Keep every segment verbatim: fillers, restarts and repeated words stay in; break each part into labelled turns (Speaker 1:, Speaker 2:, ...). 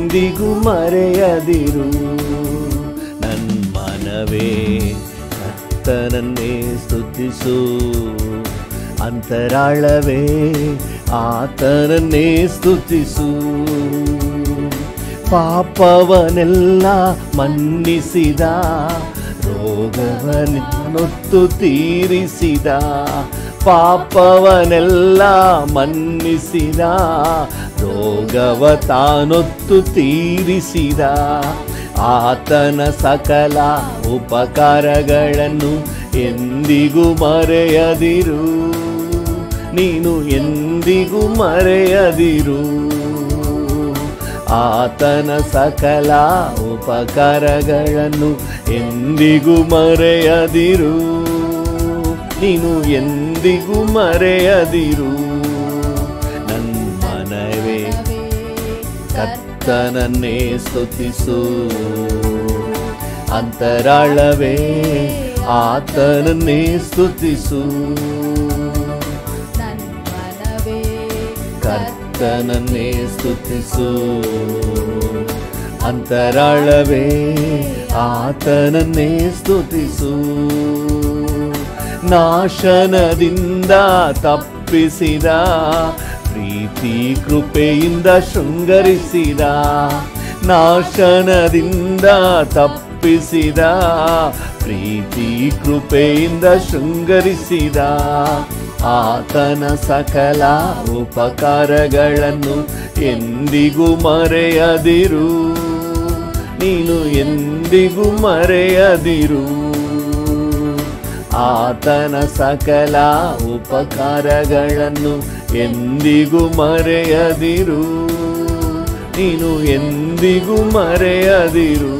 Speaker 1: ಎಂದಿಗೂ ಮರೆಯದಿರು. ನನ್ನ ಮನವೇ ಕರ್ತನನ್ನೇ ಸ್ತುತಿಸು, ಅಂತರಾಳವೇ ಆತನನ್ನೇ ಸ್ತುತಿಸು. ಪಾಪವನೆಲ್ಲ ಮನ್ನಿಸಿದ, ರೋಗವನ್ನೊತ್ತು ತೀರಿಸಿದ. ಪಾಪವನೆಲ್ಲ ಮನ್ನಿಸಿದ, ರೋಗವ ತಾನೊತ್ತು ತೀರಿಸಿದ. ಆತನ ಸಕಲ ಉಪಕಾರಗಳನ್ನು ಎಂದಿಗೂ ಮರೆಯದಿರು, ನೀನು ಎಂದಿಗೂ ಮರೆಯದಿರು. ಆತನ ಸಕಲ ಉಪಕಾರಗಳನ್ನು ಎಂದಿಗೂ ಮರೆಯದಿರು, ನೀನು ಎಂದಿಗೂ ಮರೆಯದಿರು. ನನ್ನ ಮನವೇ ಕರ್ತನನ್ನೇ ಸ್ತುತಿಸು, ಅಂತರಾಳವೇ ಆತನನ್ನೇ ಸ್ತುತಿಸು. ಕರ್ತನನ್ನೇ ಸ್ತುತಿಸು, ಅಂತರಾಳವೇ ಆತನನ್ನೇ ಸ್ತುತಿಸು. ನಾಶನದಿಂದ ತಪ್ಪಿಸಿದ, ಪ್ರೀತಿ ಕೃಪೆಯಿಂದ ಶೃಂಗರಿಸಿದ. ನಾಶನದಿಂದ ತಪ್ಪಿಸಿದ, ಪ್ರೀತಿ ಕೃಪೆಯಿಂದ ಶೃಂಗರಿಸಿದ. ಆತನ ಸಕಲ ಉಪಕಾರಗಳನ್ನು ಎಂದಿಗೂ ಮರೆಯದಿರು, ನೀನು ಎಂದಿಗೂ ಮರೆಯದಿರು. ಆತನ ಸಕಲ ಉಪಕಾರಗಳನ್ನು ಎಂದಿಗೂ ಮರೆಯದಿರು, ನೀನು ಎಂದಿಗೂ ಮರೆಯದಿರು.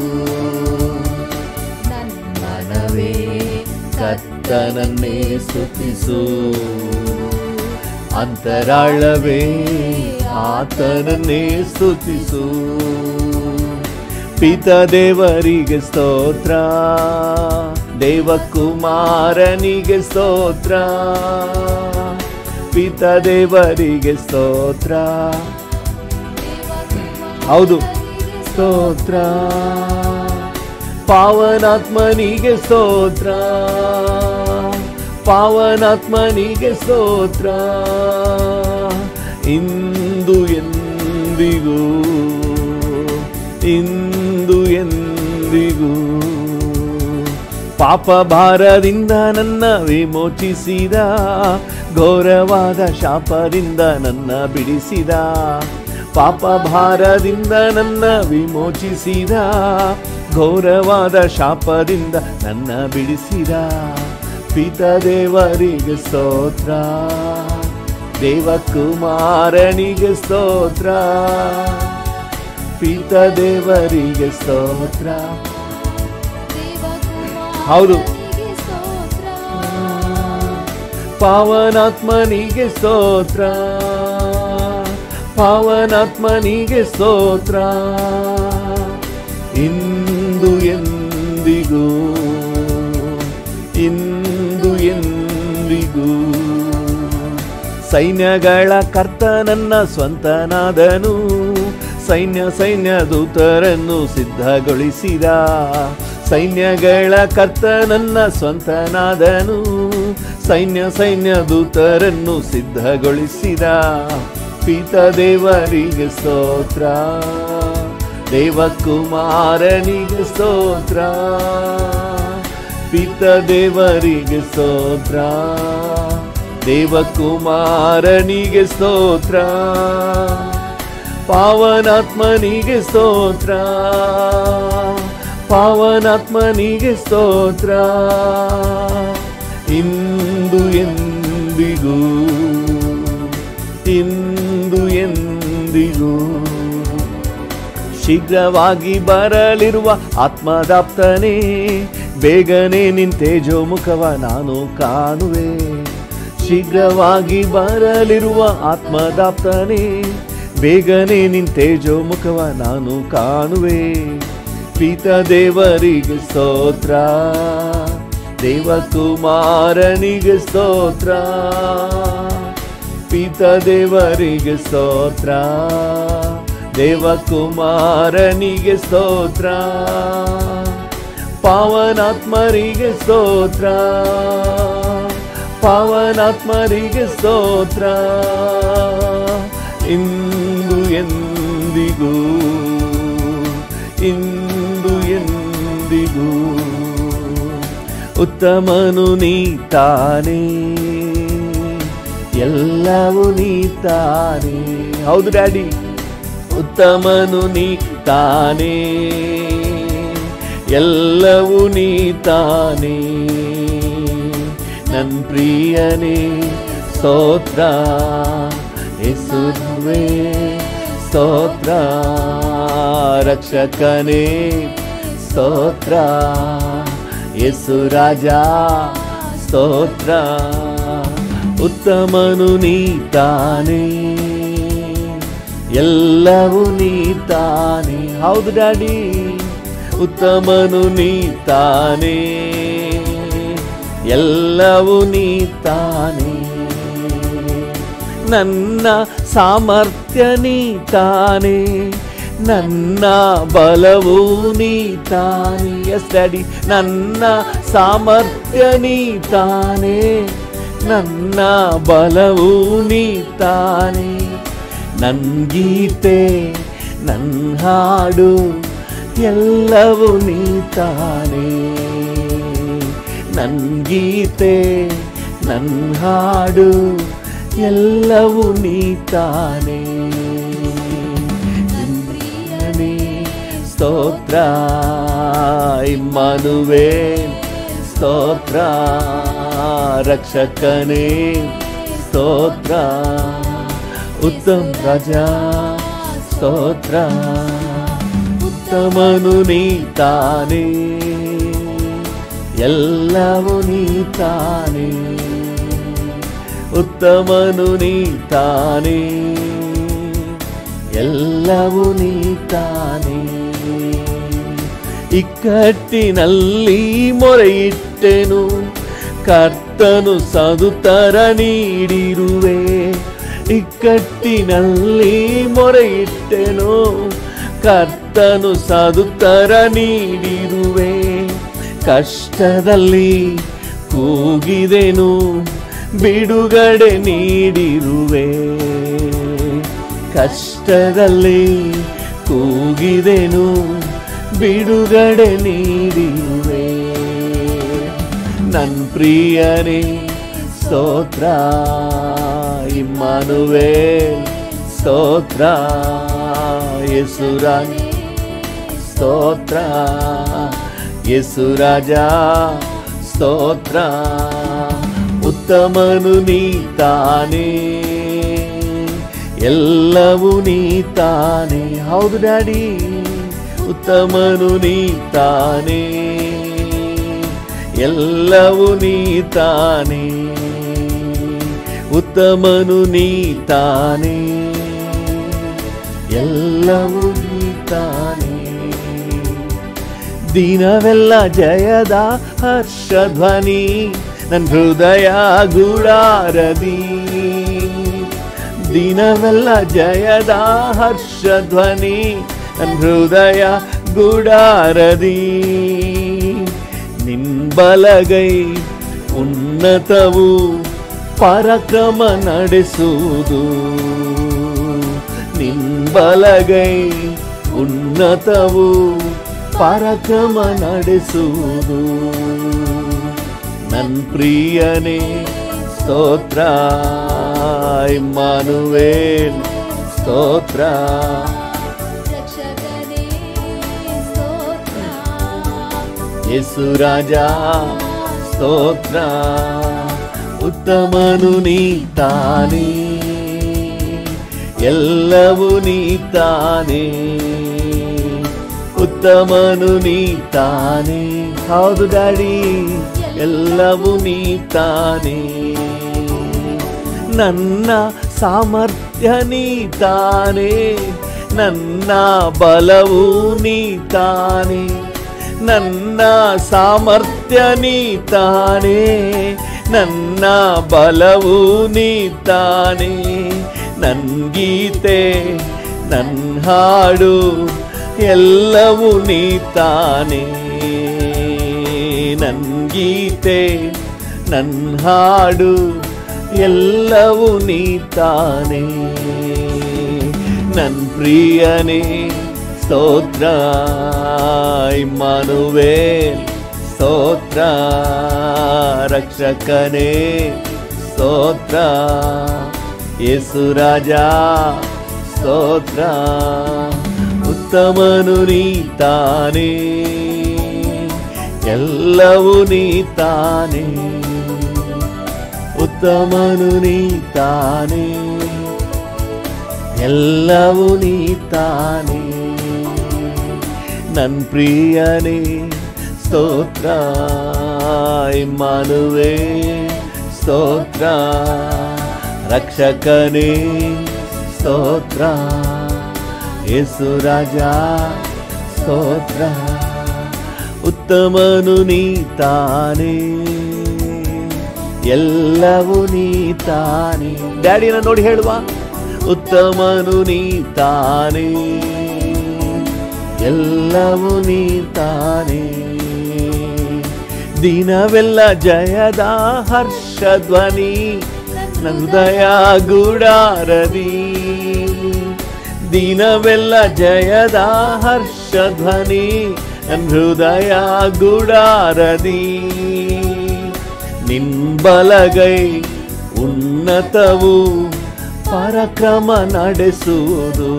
Speaker 1: ಮನವೇ ಕರ್ತನನ್ನೇ ಸ್ತುತಿಸು, ಅಂತರಾಳವೇ ಆತನನ್ನೇ ಸ್ತುತಿಸು. ಪಿತದೇವರಿಗೆ ಸ್ತೋತ್ರ, ದೇವಕುಮಾರನಿಗೆ ಸ್ತೋತ್ರ. ಪಿತದೇವರಿಗೆ ಸ್ತೋತ್ರ, ಹೌದು ಸ್ತೋತ್ರ. ಪಾವನಾತ್ಮನಿಗೆ ಸ್ತೋತ್ರ, ಪಾವನಾತ್ಮನಿಗೆ ಸ್ತೋತ್ರ. ಇಂದು ಎಂದಿಗೂ, ಇಂದು ಎಂದಿಗೂ. ಪಾಪ ಭಾರದಿಂದ ನನ್ನ ವಿಮೋಚಿಸಿದ, ಘೋರವಾದ ಶಾಪದಿಂದ ನನ್ನ ಬಿಡಿಸಿದ. ಪಾಪ ಭಾರದಿಂದ ನನ್ನ ವಿಮೋಚಿಸಿದ, ಘೋರವಾದ ಶಾಪದಿಂದ ನನ್ನ ಬಿಡಿಸಿದ. ಪಿತದೇವರಿಗೆ ಸ್ತೋತ್ರ, ದೇವಕುಮಾರನಿಗೆ ಸ್ತೋತ್ರ. ಪಿತದೇವರಿಗೆ ಸ್ತೋತ್ರ, ಹೌದು. ಪಾವನಾತ್ಮನಿಗೆ ಸ್ತೋತ್ರ, ಪಾವನಾತ್ಮನಿಗೆ ಸ್ತೋತ್ರ. ಇಂದು ಎಂದಿಗೂ, ಇಂದು ಎಂದಿಗೂ. ಸೈನ್ಯಗಳ ಕರ್ತನನ್ನ ಸ್ವಂತನಾದನು, ಸೈನ್ಯ ಸೈನ್ಯ ದೂತರನ್ನು ಸಿದ್ಧಗೊಳಿಸಿದ. ಸೈನ್ಯಗಳ ಕರ್ತನನ್ನ ಸ್ವಂತನಾದನು, ಸೈನ್ಯ ಸೈನ್ಯ ದೂತರನ್ನು ಸಿದ್ಧಗೊಳಿಸಿದ. ಪಿತದೇವರಿಗೆ ಸ್ತೋತ್ರ, ದೇವಕುಮಾರನಿಗೆ ಸ್ತೋತ್ರ. ಪಿತದೇವರಿಗೆ ಸ್ತೋತ್ರ, ದೇವಕುಮಾರನಿಗೆ ಸ್ತೋತ್ರ. ಪಾವನಾತ್ಮನಿಗೆ ಸ್ತೋತ್ರ, ಪಾವನಾತ್ಮನಿಗೆ ಸ್ತೋತ್ರ. ಇಂದು ಎಂದಿಗೂ, ಇಂದು ಎಂದಿಗೂ. ಶೀಘ್ರವಾಗಿ ಬರಲಿರುವ ಆತ್ಮದಾಪ್ತನೇ, ಬೇಗನೆ ನಿನ್ ತೇಜೋ ಮುಖವ ನಾನು ಕಾಣುವೆ. ಶೀಘ್ರವಾಗಿ ಬರಲಿರುವ ಆತ್ಮದಾಪ್ತನೇ, ಬೇಗನೆ ನಿನ್ ತೇಜೋ ಮುಖವ ನಾನು ಕಾಣುವೆ. ಪಿತದೇವರಿಗೆ ಸ್ತೋತ್ರ, ದೇವಕುಮಾರನಿಗೆ ಸ್ತೋತ್ರ. ಪಿತದೇವರಿಗೆ ಸ್ತೋತ್ರ, ದೇವಕುಮಾರನಿಗೆ ಸ್ತೋತ್ರ, ಪಾವನಾತ್ಮರಿಗೆ ಸ್ತೋತ್ರ, ಪಾವನಾತ್ಮರಿಗೆ ಸ್ತೋತ್ರ, ಇಂದು ಎಂದಿಗೂ ಇಂದು ಎಂದಿಗೂ. ಉತ್ತಮನು ನೀತಾನೆ, ಎಲ್ಲವೂ ನೀತಾನೆ. ಹೌದು ಡ್ಯಾಡಿ, ಉತ್ತಮನು ನೀತಾನೆ, ಎಲ್ಲವೂ ನೀತಾನೆ. ನನ್ ಪ್ರಿಯನೇ ಸ್ತೋತ್ರ, ಯೇಸುವೇ ಸ್ತೋತ್ರ, ರಕ್ಷಕನೇ ಸ್ತೋತ್ರ, ಯೇಸು ರಾಜ ಸ್ತೋತ್ರ. ಉತ್ತಮನು ನೀತಾನೆ, ಎಲ್ಲವೂ ನೀತಾನೆ. ಹೌದು ಡ್ಯಾಡಿ, ಉತ್ತಮನು ನೀತಾನೆ, ಎಲ್ಲವೂ ನೀತಾನೆ. ನನ್ನ ಸಾಮರ್ಥ್ಯ ನೀತಾನೆ, ನನ್ನ ಬಲವು ನೀತಾನೆ. ಎಸ್ ಡ್ಯಾಡಿ, ನನ್ನ ಸಾಮರ್ಥ್ಯ ನೀತಾನೆ, ನನ್ನ ಬಲವು ನೀತಾನೆ. ನನ್ ಗೀತೆ ನನ್ನ ಹಾಡು ಎಲ್ಲವೂ ನೀತಾನೆ, ನನ್ ಗೀತೆ ನನ್ನ ಹಾಡು ಎಲ್ಲವೂ ನೀತಾನೆ. ಸ್ತೋತ್ರ ಇಮ್ಮಾನುವೇಲ್ ಸ್ತೋತ್ರ, ರಕ್ಷಕನೇ ಸ್ತೋತ್ರ, ಉತ್ತಮ ರಾಜ ಸ್ತೋತ್ರ. ಉತ್ತಮನು ನೀತಾನೆ, ಎಲ್ಲವೂ ನೀತಾನೆ. ಉತ್ತಮನು ನೀತಾನೆ, ಎಲ್ಲವೂ ನೀತಾನೆ. ಇಕ್ಕಟ್ಟಿನಲ್ಲಿ ಮೊರೆಯಿಟ್ಟೆನು, ಕರ್ತನು ಸದುತ್ತರ ನೀಡಿರುವೆ. ಇಕ್ಕಟ್ಟಿನಲ್ಲಿ ಮೊರೆಯಿಟ್ಟೆನು, ಕರ್ತನು ಸದುತ್ತರ ನೀಡಿರುವೆ. ಕಷ್ಟದಲ್ಲಿ ಕೂಗಿದೆನು, ಬಿಡುಗಡೆ ನೀಡಿರುವೆ. ಕಷ್ಟದಲ್ಲಿ ಕೂಗಿದೆನು, ಬಿಡುಗಡೆ ನೀಡಿರುವೆ. ನನ್ ಪ್ರಿಯನೇ ಸ್ತೋತ್ರ, ಇಮ್ಮಾನುವೇಲ್ ಸ್ತೋತ್ರ, ಯೇಸು ರಾಜ ಸ್ತೋತ್ರ, ಯೇಸು ರಾಜ ಸ್ತೋತ್ರ. ಉತ್ತಮನು ನೀತಾನೆ, ಎಲ್ಲವೂ ನೀತಾನೆ. ಹೌದು ಡ್ಯಾಡಿ, ಉತ್ತಮನು ನೀತಾನೆ, ಎಲ್ಲವೂ ನೀತಾನೆ. ಉತ್ತಮನು ನೀತಾನೆ, ಎಲ್ಲವೂ ನೀತಾನೆ. ದಿನವೆಲ್ಲ ಜಯದ ಹರ್ಷಧ್ವನಿ ನನ್ನ ಹೃದಯ ಗೂಢಾರದಿ. ದಿನವೆಲ್ಲ ಜಯದ ಹರ್ಷಧ್ವನಿ ನನ್ನ ಹೃದಯ ಗೂಢಾರದಿ. ನಿನ್ ಬಲಗೈ ಉನ್ನತವು ಪರಾಕ್ರಮ ನಡೆಸುವುದು. ನಿನ್ ಬಲಗೈ ಉನ್ನತವು ಪರಾಕ್ರಮ ನಡೆಸುವುದು. ನನ್ ಪ್ರಿಯನೇ ಸ್ತೋತ್ರ, ಇಮ್ಮಾನುವೇಲ್ ಸ್ತೋತ್ರ, ಯೇಸು ರಾಜ ಸ್ತೋತ್ರ. ಉತ್ತಮನು ನೀತಾನೆ, ಎಲ್ಲವೂ ನೀತಾನೆ. ಉತ್ತಮನು ನೀತಾನೆ. ಹೌದು ಡ್ಯಾಡಿ, ಎಲ್ಲವೂ ನೀತಾನೆ. ನನ್ನ ಸಾಮರ್ಥ್ಯ ನೀತಾನೆ, ನನ್ನ ಬಲವು ನೀತಾನೆ. ನನ್ನ ಸಾಮರ್ಥ್ಯ ನೀತಾನೆ, ನನ್ನ ಬಲವು ನೀತಾನೆ. ನನ್ ಗೀತೆ ನನ್ನ ಹಾಡು ಎಲ್ಲವೂ ನೀತಾನೆ, ನನ್ ಗೀತೆ ನನ್ನ ಹಾಡು ಎಲ್ಲವೂ ನೀತಾನೆ. ನನ್ ಪ್ರಿಯನೇ ಸ್ತೋತ್ರ, ಇಮ್ಮಾನುವೇಲ್ ಸ್ತೋತ್ರ, ರಕ್ಷಕನೇ ಸ್ತೋತ್ರ, ಯೇಸು ರಾಜ ಸ್ತೋತ್ರ. ಉತ್ತಮನು ನೀತಾನೆ, ಎಲ್ಲವೂ ನೀತಾನೆ, ಉತ್ತಮನು ನೀತಾನೆ, ಎಲ್ಲವೂ ನೀತಾನೆ. ನನ್ ಪ್ರಿಯನೇ ಸ್ತೋತ್ರ, ಇಮ್ಮಾನುವೇಲ್ ಸ್ತೋತ್ರ, ರಕ್ಷಕನೇ ಸ್ತೋತ್ರ, ಯೇಸು ರಾಜ ಸ್ತೋತ್ರ. ಉತ್ತಮನು ನೀತಾನೆ, ಎಲ್ಲವೂ ನೀತಾನೆ. ಡ್ಯಾಡಿನ ನೋಡಿ ಹೇಳುವ, ಉತ್ತಮನು ನೀತಾನೆ, ಎಲ್ಲವೂ ನೀತಾನೆ. ದಿನವೆಲ್ಲ ಜಯದ ಹರ್ಷಧ್ವನಿ ಹೃದಯ ಗುಡಾರದಿ, ದಿನವೆಲ್ಲ ಜಯದ ಹರ್ಷಧ್ವನಿ ಹೃದಯ ಗುಡಾರದಿ. ನಿನ್ ಬಲಗೈ ಉನ್ನತವು ಪರಾಕ್ರಮ ನಡೆಸುವುದು,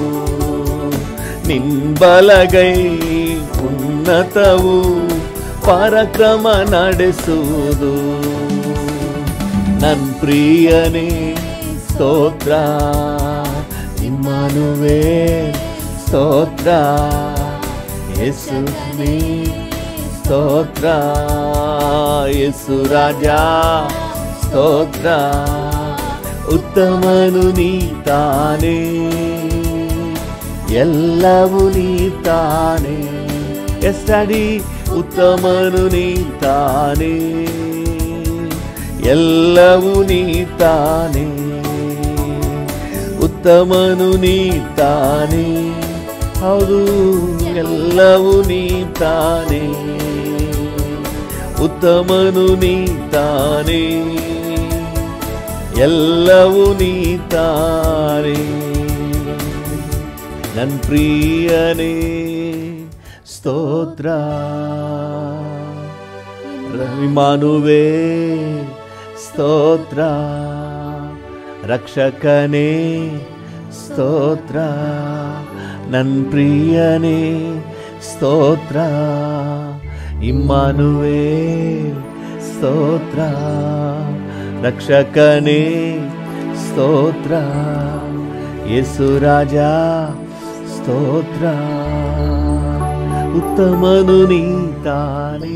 Speaker 1: ನಿನ್ ಬಲಗೈ ಉನ್ನತವು ಪರಾಕ್ರಮ ನಡೆಸುವುದು. ನನ್ ಪ್ರಿಯನೇ ಸ್ತೋತ್ರ, ಇಮ್ಮಾನುವೇಲ್ ಸ್ತೋತ್ರ, ಯೇಸು ನೀ ಸ್ತೋತ್ರ, ಯೇಸು ರಾಜ ಸ್ತೋತ್ರ. ಉತ್ತಮನು ನೀತಾನೆ, ಎಲ್ಲವೂ ನೀತಾನೆ. ಎಸ್ ಡ್ಯಾಡಿ, ಉತ್ತಮನು ನೀತಾನೆ, ಎಲ್ಲವೂ ನೀತಾನೆ, ಉತ್ತಮನು ನೀತಾನೆ. ಹೌದು, ಎಲ್ಲವೂ ನೀತಾನೆ, ಉತ್ತಮನು ನೀತಾನೆ, ಎಲ್ಲವೂ ನೀತಾನೆ. ನನ್ ಪ್ರಿಯನೇ ಸ್ತೋತ್ರ, ಇಮ್ಮಾನುವೇಲ್ ಸ್ತೋತ್ರ, ರಕ್ಷಕನೇ ಸ್ತೋತ್ರ. ನನ್ ಪ್ರಿಯನೇ ಸ್ತೋತ್ರ, ಇಮ್ಮಾನುವೇಲ್ ಸ್ತೋತ್ರ, ರಕ್ಷಕನೇ ಸ್ತೋತ್ರ, ಯೇಸು ರಾಜ ಸ್ತೋತ್ರ. ಉತ್ತಮನು ನೀತಾನೆ,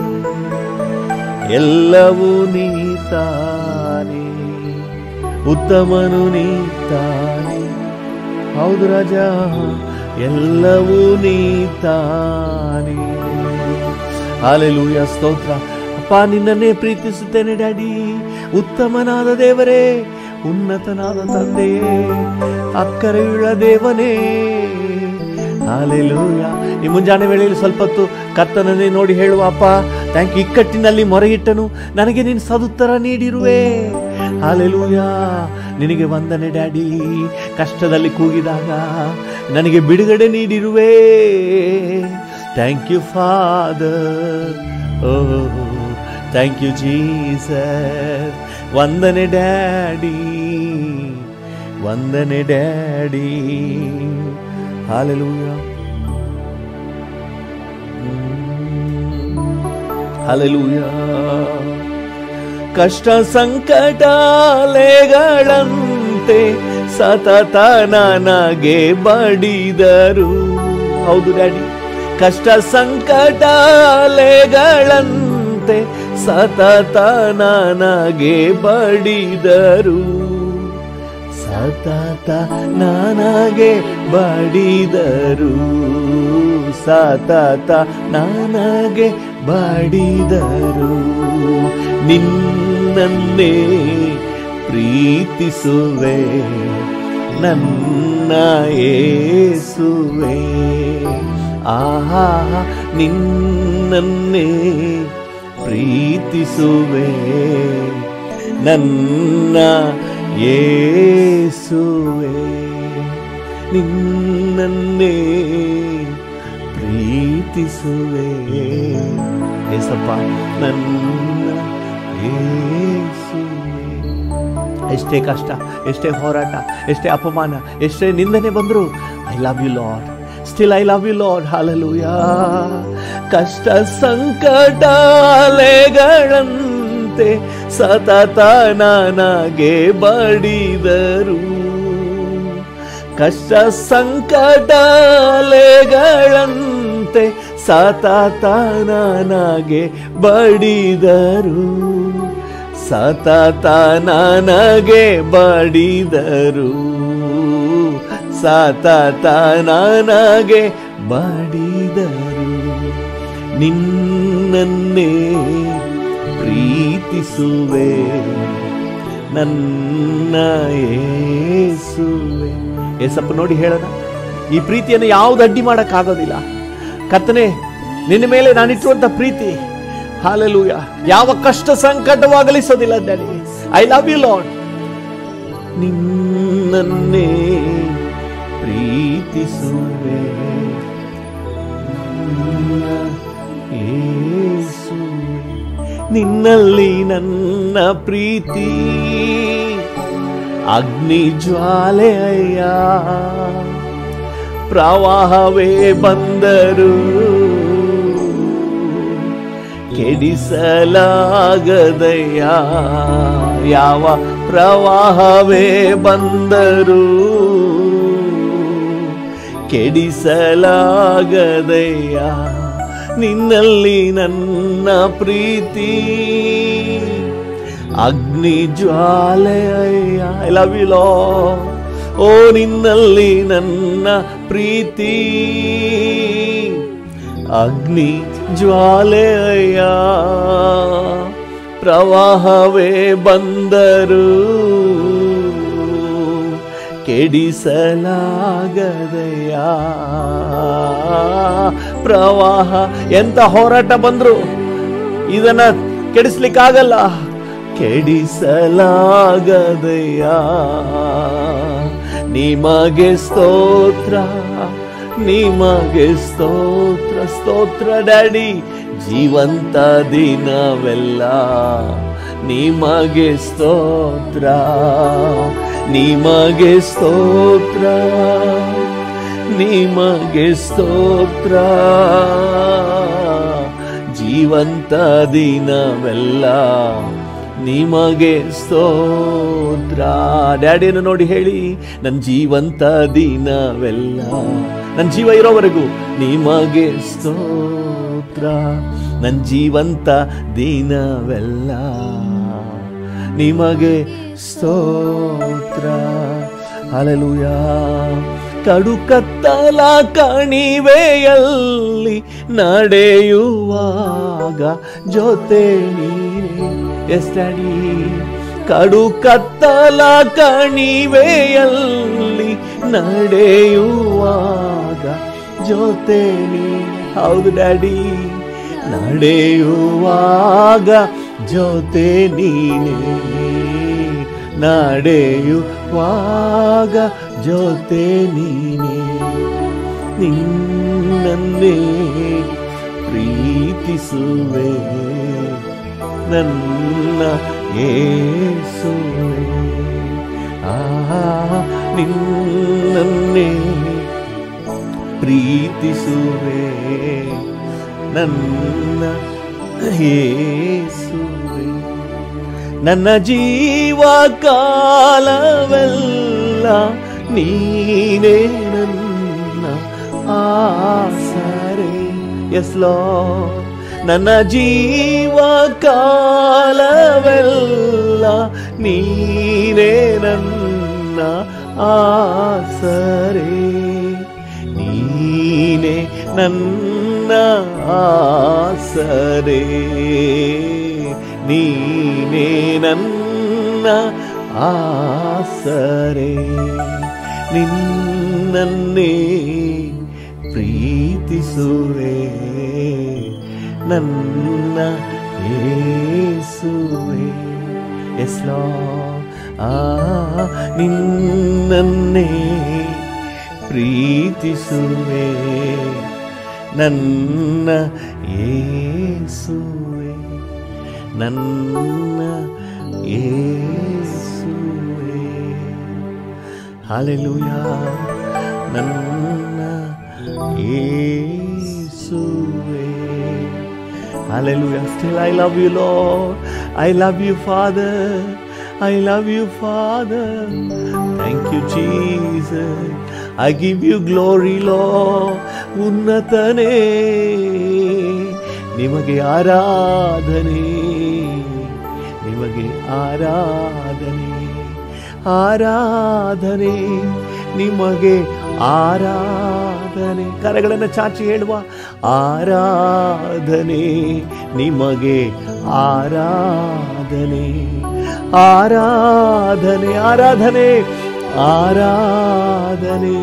Speaker 1: ಎಲ್ಲವೂ ನೀತಾನೆ, ಉತ್ತಮನು ನೀತಾನೆ. ಹೌದು ರಾಜ, ಎಲ್ಲವೂ ನೀತಾನೆ. ಹಲ್ಲೆಲೂಯಾ, ಸ್ತೋತ್ರ. ಅಪ್ಪ, ನಿನ್ನನ್ನೇ ಪ್ರೀತಿಸುತ್ತೇನೆ ಡ್ಯಾಡಿ. ಉತ್ತಮನಾದ ದೇವರೇ, ಉನ್ನತನಾದ ತಂದೆಯೇ, ಅಕ್ಕರೆಯುಳ್ಳ ದೇವನೇ. ಹಲ್ಲೆಲೂಯಾ. ಈ ಮುಂಜಾನೆ ವೇಳೆಯಲ್ಲಿ ಸ್ವಲ್ಪ ಹೊತ್ತು ಕರ್ತನನ್ನೇ ನೋಡಿ ಹೇಳುವ, ಅಪ್ಪ ಥ್ಯಾಂಕ್ ಯು, ಇಕ್ಕಟ್ಟಿನಲ್ಲಿ ಮೊರೆಯಿಟ್ಟನು, ನನಗೆ ನೀನು ಸದುತ್ತರ ನೀಡಿರುವೆ. ಹಲ್ಲೆಲೂಯಾ, ನಿನಗೆ ವಂದನೆ ಡ್ಯಾಡಿ. ಕಷ್ಟದಲ್ಲಿ ಕೂಗಿದಾಗ ನನಗೆ ಬಿಡುಗಡೆ ನೀಡಿರುವೆ. Thank you father, oh thank you Jesus. ವಂದನೆ ಡ್ಯಾಡಿ, ವಂದನೆ ಡ್ಯಾಡಿ. Hallelujah, hallelujah. ಕಷ್ಟ ಸಂಕಟಾಲೆಗಳಂತೆ ಸತತ ನನಗೆ ಬಡಿದರು. ಹೌದು ಡ್ಯಾಡಿ, ಕಷ್ಟ ಸಂಕಟಾಲೆಗಳಂತೆ ಸತತ ನನಗೆ ಬಡಿದರು, ಸತತ ನನಗೆ ಬಡಿದರು, ಸತತ ನನಗೆ ಬಡಿದರು. ನಿನ್ನನ್ನೇ ಪ್ರೀತಿಸುವೆ, ನನ್ನ ಯೇಸುವೇ. ಆಹಾ ನಿನ್ನನ್ನೇ ಪ್ರೀತಿಸುವೆ ನನ್ನ ಯೇಸುವೇ, ನಿನ್ನನ್ನೇ ಪ್ರೀತಿಸುವೆ ಏಸಪ್ಪ ನನ್ನ ಯೇಸುವೇ. ಎಷ್ಟೇ ಕಷ್ಟ, ಎಷ್ಟೇ ಹೋರಾಟ, ಎಷ್ಟೇ ಅಪಮಾನ, ಎಷ್ಟೇ ನಿಂದನೆ ಬಂದರು, I love you Lord, still I love you Lord. Hallelujah. ಕಷ್ಟ ಸಂಕಟ ಅಲೆಗಳಂತೆ ಸತತ ನನಗೆ ಬಡಿದರು, ಕಷ್ಟ ಸಂಕಟ ಅಲೆಗಳಂತೆ ಸತತ ನನಗೆ ಬಡಿದರು, ಸತತ ನನಗೆ ಬಡಿದರು, ಸತತ ನನಗೆ ಬಡಿದರು. ನಿನ್ನನ್ನೇ ಪ್ರೀತಿಸುವೆ ನನ್ನ ಯೇಸುವೆ. ಏಸಪ್ಪ ನೋಡಿ ಹೇಳೋಣ, ಈ ಪ್ರೀತಿಯನ್ನು ಯಾವುದು ಅಡ್ಡಿ ಮಾಡೋಕ್ಕಾಗೋದಿಲ್ಲ. ಕರ್ತನೇ, ನಿನ್ನ ಮೇಲೆ ನಾನಿಟ್ಟಿರುವಂಥ ಪ್ರೀತಿ, ಹಲ್ಲೆಲೂಯಾ, ಯಾವ ಕಷ್ಟ ಸಂಕಟವಾಗಲಿಸೋದಿಲ್ಲ daddy. I love you Lord. ನಿನ್ನನ್ನೇ ಪ್ರೀತಿಸುವೆ ಯೇಸುವೆ. ನಿನ್ನಲ್ಲಿ ನನ್ನ ಪ್ರೀತಿ ಅಗ್ನಿ ಜ್ವಾಲೆ ಅಯ್ಯ, ಪ್ರವಾಹವೇ ಬಂದರು ಕೆಡಿಸಲಾಗದಯ್ಯ, ಯಾವ ಪ್ರವಾಹವೇ ಬಂದರು ಕೆಡಿಸಲಾಗದಯ್ಯ. ನಿನ್ನಲ್ಲಿ ನನ್ನ ಪ್ರೀತಿ ಅಗ್ನಿ ಜ್ವಾಲೆ ಅಯ್ಯ. I love you Lord. ಓ ನಿನ್ನಲ್ಲಿ ನನ್ನ ಪ್ರೀತಿ ಅಗ್ನಿ ಜ್ವಾಲೆ ಅಯ್ಯ, ಪ್ರವಾಹವೇ ಬಂದರು ಕೆಡಿಸಲಾಗದಯ್ಯ. ಪ್ರವಾಹ ಎಂತ ಹೋರಾಟ ಬಂದ್ರು ಇದನ್ನ ಕೆಡಿಸ್ಲಿಕ್ಕಾಗಲ್ಲ, ಕೆಡಿಸಲಾಗದಯ್ಯ. ನಿಮಗೆ ಸ್ತೋತ್ರ, ನಿಮಗೆ ಸ್ತೋತ್ರ, ಸ್ತೋತ್ರ ಡ್ಯಾಡಿ. ಜೀವಂತ ದಿನವೆಲ್ಲ ನಿಮಗೆ ಸ್ತೋತ್ರ, ನಿಮಗೆ ಸ್ತೋತ್ರ, ನಿಮಗೆ ಸ್ತೋತ್ರ. ಜೀವಂತ ದಿನವೆಲ್ಲ ನಿಮಗೆ ಸ್ತೋತ್ರ. ಡ್ಯಾಡಿಯನ್ನು ನೋಡಿ ಹೇಳಿ, ನನ್ನ ಜೀವಂತ ದಿನವೆಲ್ಲ, ನನ್ನ ಜೀವ ಇರೋವರೆಗೂ ನಿಮಗೆ ಸ್ತೋತ್ರ. ನನ್ನ ಜೀವಂತ ದಿನವೆಲ್ಲ ನಿಮಗೆ ಸ್ತೋತ್ರ. ಹಲ್ಲೆಲೂಯಾ. ಕಡು ಕತ್ತಲ ಕಣಿವೆಯಲ್ಲಿ ನಡೆಯುವಾಗ ಜೊತೆ ನೀನೇ. Yes daddy. ಕಡು ಕತ್ತಲ ಕಣಿವೆಯಲ್ಲಿ ನಡೆಯುವಾಗ ಜೊತೆ ನೀನೆ. ಹೌದು ಡ್ಯಾಡಿ. ನಡೆಯುವಾಗ ಜೊತೆ ನೀನೆ, ನಡೆಯುವಾಗ ಜೊತೆ ನೀನೆ. ನಿನ್ನನ್ನೇ ಪ್ರೀತಿಸುವೆ ನನ್ನ ಯೇಸುವೆ. ಆಹಾ ನಿನ್ನನ್ನೇ ಪ್ರೀತಿಸುವೆ ನನ್ನ ಯೇಸುವೆ. ನನ್ನ ಜೀವ ಕಾಲವೆಲ್ಲ ನೀನೇ ನನ್ನ ಆಸರೆ. Yes Lord. ನನ್ನ ಜೀವ ಕಾಲವೆಲ್ಲ ನೀನೇ ನನ್ನ ಆಸರೆ. ನೀನೇ ನನ್ನ ಆಸರೆ, ನೀನೇ ನನ್ನ ಆಸರೆ. ನಿನ್ನನ್ನೇ ಪ್ರೀತಿಸುವೆ ನನ್ನ ಯೇಸುವೆ. ಎಸ್ ಲಾರ್ಡ್, ಆ ನಿನ್ನನ್ನೇ ಪ್ರೀತಿಸುವೆ ನನ್ನ ಯೇಸುವೆ, ನನ್ನ ಯೇಸುವೆ. ಹಲ್ಲೆಲೂಯಾ, ನನ್ನ ಯೇಸುವೆ. Hallelujah. Still I love you, Lord. I love you, Father. I love you, Father. Thank you, Jesus. I give you glory, Lord. ಉನ್ನತನೇ ನಿಮಗೆ ಆರಾಧನೆ, ನಿಮಗೆ ಆರಾಧನೆ, ಆರಾಧನೆ, ನಿಮಗೆ ಆರಾಧನೆ. ಕರಗಳನ್ನು ಚಾಚಿ ಹೇಳುವ, ಆರಾಧನೆ ನಿಮಗೆ ಆರಾಧನೆ, ಆರಾಧನೆ, ಆರಾಧನೆ, ಆರಾಧನೆ,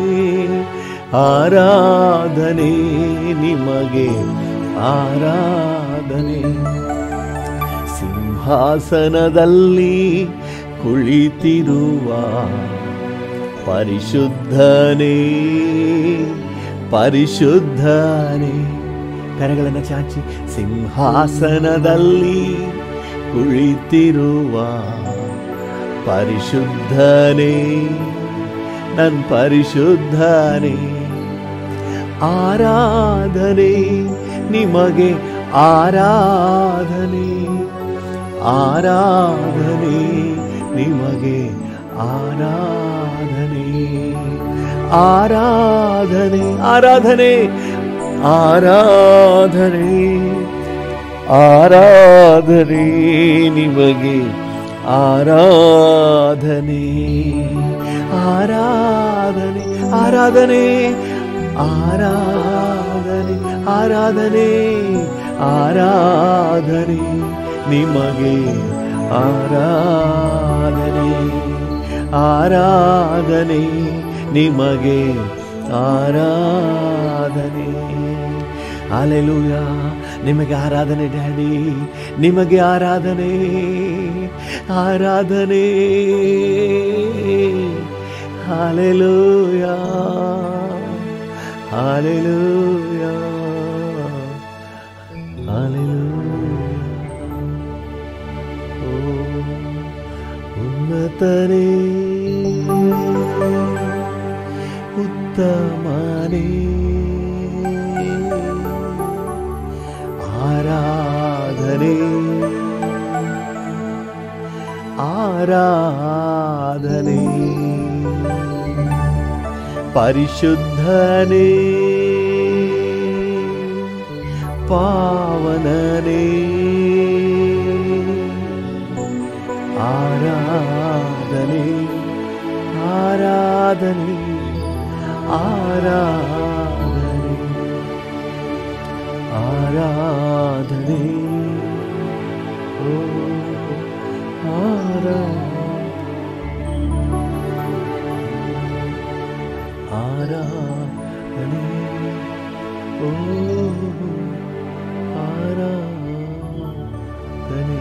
Speaker 1: ಆರಾಧನೆ ನಿಮಗೆ ಆರಾಧನೆ. ಸಿಂಹಾಸನದಲ್ಲಿ ಕುಳಿತಿರುವ ಪರಿಶುದ್ಧನೇ, ಪರಿಶುದ್ಧನೇ. ಕರಗಳನ್ನು ಚಾಚಿ, ಸಿಂಹಾಸನದಲ್ಲಿ ಕುಳಿತಿರುವ ಪರಿಶುದ್ಧನೇ, ನನ್ನ ಪರಿಶುದ್ಧನೇ. ಆರಾಧನೆ ನಿಮಗೆ ಆರಾಧನೆ, ಆರಾಧನೆ ನಿಮಗೆ ಆರಾಧನೆ, ಆರಾಧನೆ, ಆರಾಧನೆ, ಆರಾಧನೆ, ಆರಾಧನೆ ನಿಮಗೆ ಆರಾಧನೆ, ಆರಾಧನೆ, ಆರಾಧನೆ, ಆರಾಧನೆ, ಆರಾಧನೆ, ಆರಾಧನೆ ನಿಮಗೆ ಆರಾಧನೆ, ಆರಾಧನೆ ನಿಮಗೆ ಆರಾಧನೆ. ಹಲ್ಲೆಲೂಯಾ, ನಿಮಗೆ ಆರಾಧನೆ ಡ್ಯಾಡಿ, ನಿಮಗೆ ಆರಾಧನೆ, ಆರಾಧನೆ. Hallelujah, hallelujah, hallelujah. ಓ ಉನ್ನತನೇ, ಉತ್ತಮನೇ, ಆರಾಧನೆ, ಆರಾಧನೆ, ಪರಿಶುದ್ಧನೇ, ಪಾವನನೇ, ಆರಾಧನೆ, ಆರಾಧನೆ, ಆರಾಧನೆ, ಆರಾಧನೆ. ಓ ಆರಾಧನೆ, ಓ ಆರಾಧನೆ,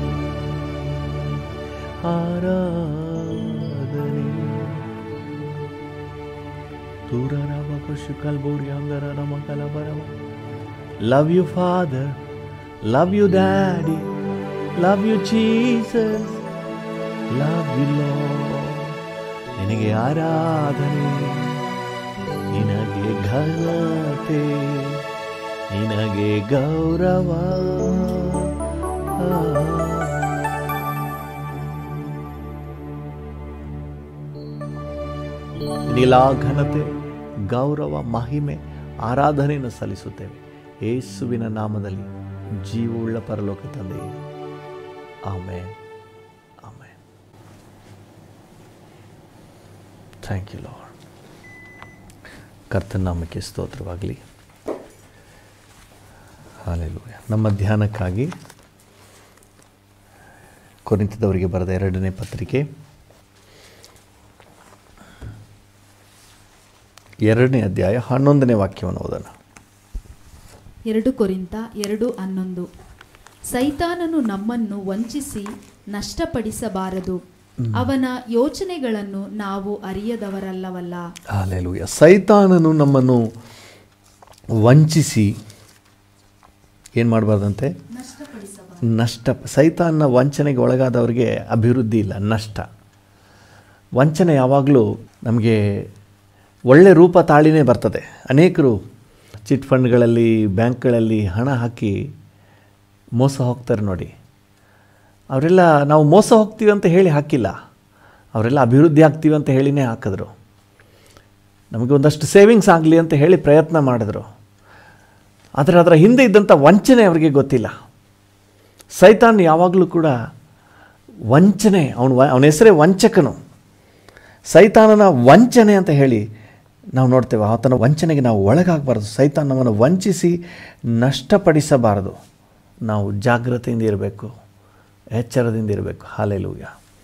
Speaker 1: ಆರಾಧನೆ. Love you, Father. Love you, Daddy. Love you, Jesus. Love you, Lord. ನಿನಗೆ ಆರಾಧನೆ, ನಿನಗೆ ಘನತೆ, ನಿನಗೆ ಗೌರವ. ನಿಲಾ ಘನತೆ, ಗೌರವ, ಮಹಿಮೆ, ಆರಾಧನೆಯನ್ನು ಸಲ್ಲಿಸುತ್ತೇವೆ ಯೇಸುವಿನ ನಾಮದಲ್ಲಿ, ಜೀವವುಳ್ಳ ಪರಲೋಕ ತಂದೆಯೇ. Amen, amen. Thank you Lord. ಕರ್ತನ ನಾಮಕ್ಕೆ ಸ್ತೋತ್ರವಾಗಲಿ. ಹಲ್ಲೆಲೂಯಾ. ನಮ್ಮ ಧ್ಯಾನಕ್ಕಾಗಿ ಕೊರಿಂಥದವರಿಗೆ ಬರೆದ ಎರಡನೇ ಪತ್ರಿಕೆ ಎರಡನೇ ಅಧ್ಯಾಯ ಹನ್ನೊಂದನೇ ವಾಕ್ಯವನ್ನು ಓದೋಣ.
Speaker 2: ಎರಡು ಕೊರಿಂಥ ಎರಡು ಹನ್ನೊಂದು. ಸೈತಾನನು ನಮ್ಮನ್ನು ವಂಚಿಸಿ ನಷ್ಟಪಡಿಸಬಾರದು, ಅವನ ಯೋಚನೆಗಳನ್ನು ನಾವು ಅರಿಯದವರಲ್ಲವಲ್ಲ.
Speaker 1: ಹಲ್ಲೆಲೂಯಾ. ಸೈತಾನನು ನಮ್ಮನ್ನು ವಂಚಿಸಿ ಏನು ಮಾಡಬಾರ್ದಂತೆ? ನಷ್ಟ. ಸೈತಾನ ವಂಚನೆಗೆ ಒಳಗಾದವರಿಗೆ ಅಭಿವೃದ್ಧಿ ಇಲ್ಲ, ನಷ್ಟ. ವಂಚನೆ ಯಾವಾಗಲೂ ನಮಗೆ ಒಳ್ಳೆ ರೂಪ ತಾಳಿನೇ ಬರ್ತದೆ. ಅನೇಕರು ಚಿಟ್ ಫಂಡ್ಗಳಲ್ಲಿ, ಬ್ಯಾಂಕ್ಗಳಲ್ಲಿ ಹಣ ಹಾಕಿ ಮೋಸ ಹೋಗ್ತಾರೆ ನೋಡಿ. ಅವರೆಲ್ಲ ನಾವು ಮೋಸ ಹೋಗ್ತೀವಿ ಅಂತ ಹೇಳಿ ಹಾಕಿಲ್ಲ, ಅವರೆಲ್ಲ ಅಭಿವೃದ್ಧಿ ಆಗ್ತೀವಿ ಅಂತ ಹೇಳಿನೇ ಹಾಕಿದ್ರು. ನಮಗೆ ಒಂದಷ್ಟು ಸೇವಿಂಗ್ಸ್ ಆಗಲಿ ಅಂತ ಹೇಳಿ ಪ್ರಯತ್ನ ಮಾಡಿದ್ರು. ಆದರೆ ಅದರ ಹಿಂದೆ ಇದ್ದಂಥ ವಂಚನೆ ಅವರಿಗೆ ಗೊತ್ತಿಲ್ಲ. ಸೈತಾನ್ ಯಾವಾಗಲೂ ಕೂಡ ವಂಚನೆ, ಅವನು ಅವನ ಹೆಸರೇ ವಂಚಕನು. ಸೈತಾನನ ವಂಚನೆ ಅಂತ ಹೇಳಿ ನಾವು ನೋಡ್ತೇವೆ. ಆತನ ವಂಚನೆಗೆ ನಾವು ಒಳಗಾಗಬಾರ್ದು. ಸೈತಾನ್ ನಮ್ಮನ್ನು ವಂಚಿಸಿ ನಷ್ಟಪಡಿಸಬಾರದು. ನಾವು ಜಾಗ್ರತೆಯಿಂದ ಇರಬೇಕು, ಎಚ್ಚರದಿಂದ ಇರಬೇಕು. ಹಲ್ಲೆಲೂಯಾ.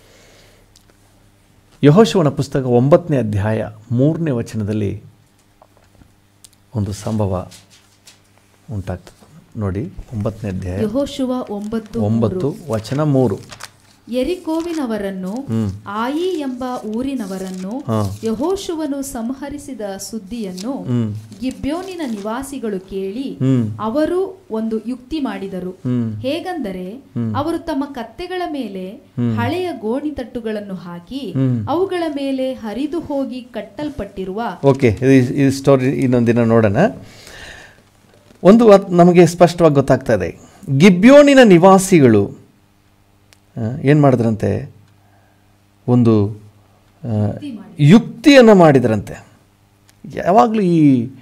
Speaker 1: ಯೆಹೋಶುವನ ಪುಸ್ತಕ ಒಂಬತ್ತನೇ ಅಧ್ಯಾಯ ಮೂರನೇ ವಚನದಲ್ಲಿ ಒಂದು ಸಂಭವ ಉಂಟಾಗ್ತದೆ ನೋಡಿ. ಒಂಬತ್ತನೇ ಅಧ್ಯಾಯ
Speaker 2: ಯೆಹೋಶುವ ಒಂಬತ್ತು
Speaker 1: ಒಂಬತ್ತು ವಚನ ಮೂರು.
Speaker 2: ಯೆರಿಕೋವಿನವರನ್ನು, ಆಯಿ ಎಂಬ ಊರಿನವರನ್ನು ಯೆಹೋಶುವನು ಸಂಹರಿಸಿದ ಸುದ್ದಿಯನ್ನು ಗಿಬ್ಯೋನಿನ ನಿವಾಸಿಗಳು ಕೇಳಿ ಅವರು ಒಂದು ಯುಕ್ತಿ ಮಾಡಿದರು. ಹೇಗೆಂದರೆ, ಅವರು ತಮ್ಮ ಕತ್ತೆಗಳ ಮೇಲೆ ಹಳೆಯ ಗೋಣಿತಟ್ಟುಗಳನ್ನು ಹಾಕಿ ಅವುಗಳ ಮೇಲೆ ಹರಿದು ಹೋಗಿ ಕಟ್ಟಲ್ಪಟ್ಟಿರುವ.
Speaker 1: ಓಕೆ, ಈ ಸ್ಟೋರಿ ಇನ್ನೊಂದಿನ ನೋಡೋಣ. ಒಂದು ನಮಗೆ ಸ್ಪಷ್ಟವಾಗಿ ಗೊತ್ತಾಗ್ತಾ ಇದೆ. ಗಿಬ್ಯೋನಿನ ನಿವಾಸಿಗಳು ಏನು ಮಾಡಿದ್ರಂತೆ? ಒಂದು ಯುಕ್ತಿಯನ್ನು ಮಾಡಿದ್ರಂತೆ. ಯಾವಾಗಲೂ ಈ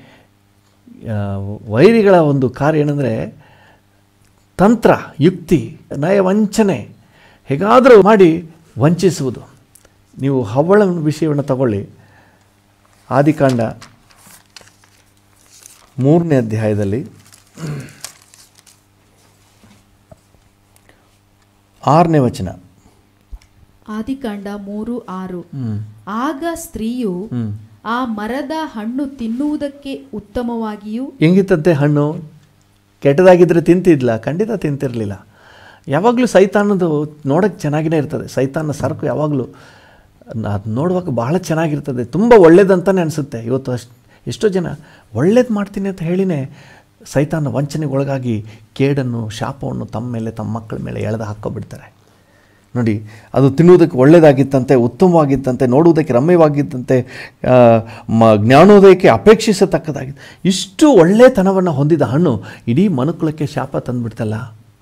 Speaker 1: ವೈರಿಗಳ ಒಂದು ಕಾರ್ಯ ಏನಂದರೆ ತಂತ್ರ, ಯುಕ್ತಿ, ನಯವಂಚನೆ, ಹೇಗಾದರೂ ಮಾಡಿ ವಂಚಿಸುವುದು. ನೀವು ಹವ್ವಳ ವಿಷಯವನ್ನು ತಗೊಳ್ಳಿ. ಆದಿಕಾಂಡ ಮೂರನೇ ಅಧ್ಯಾಯದಲ್ಲಿ ಆರನೇ ವಚನ.
Speaker 2: ಆದಿಕಾಂಡ ಮೂರು ಆರು. ಆಗ ಸ್ತ್ರೀಯು ಆ ಮರದ ಹಣ್ಣು ತಿನ್ನುವುದಕ್ಕೆ ಉತ್ತಮವಾಗಿಯೂ. ಹೆಂಗಿತ್ತಂತೆ ಹಣ್ಣು? ಕೆಟ್ಟದಾಗಿದ್ದರೆ ತಿಂತಿದ್ಲ? ಖಂಡಿತ ತಿಂತಿರಲಿಲ್ಲ. ಯಾವಾಗಲೂ ಸೈತಾನದು ನೋಡೋಕ್ಕೆ ಚೆನ್ನಾಗಿನೇ ಇರ್ತದೆ. ಸೈತಾನ ಸರಕು ಯಾವಾಗಲೂ ಅದು ನೋಡುವಾಗ ಬಹಳ ಚೆನ್ನಾಗಿರ್ತದೆ, ತುಂಬ ಒಳ್ಳೇದಂತಲೇ ಅನಿಸುತ್ತೆ. ಇವತ್ತು ಅಷ್ಟು ಎಷ್ಟೋ ಜನ ಒಳ್ಳೇದು ಮಾಡ್ತೀನಿ ಅಂತ ಹೇಳಿನೇ ಸೈತಾನ ವಂಚನೆಗೆ ಒಳಗಾಗಿ ಕೇಡನ್ನು, ಶಾಪವನ್ನು ತಮ್ಮ ಮೇಲೆ, ತಮ್ಮ ಮಕ್ಕಳ ಮೇಲೆ ಎಳೆದು ಹಾಕ್ಕೊಬಿಡ್ತಾರೆ ನೋಡಿ. ಅದು ತಿನ್ನುವುದಕ್ಕೆ ಒಳ್ಳೆಯದಾಗಿತ್ತಂತೆ, ಉತ್ತಮವಾಗಿತ್ತಂತೆ, ನೋಡುವುದಕ್ಕೆ ರಮ್ಯವಾಗಿತ್ತಂತೆ, ಮ ಜ್ಞಾನೋದಯಕ್ಕೆ ಅಪೇಕ್ಷಿಸತಕ್ಕದಾಗಿತ್ತು. ಇಷ್ಟು ಒಳ್ಳೆತನವನ್ನು ಹೊಂದಿದ ಹಣ್ಣು ಇಡೀ ಮನುಕುಲಕ್ಕೆ ಶಾಪ ತಂದುಬಿಡ್ತಲ್ಲ.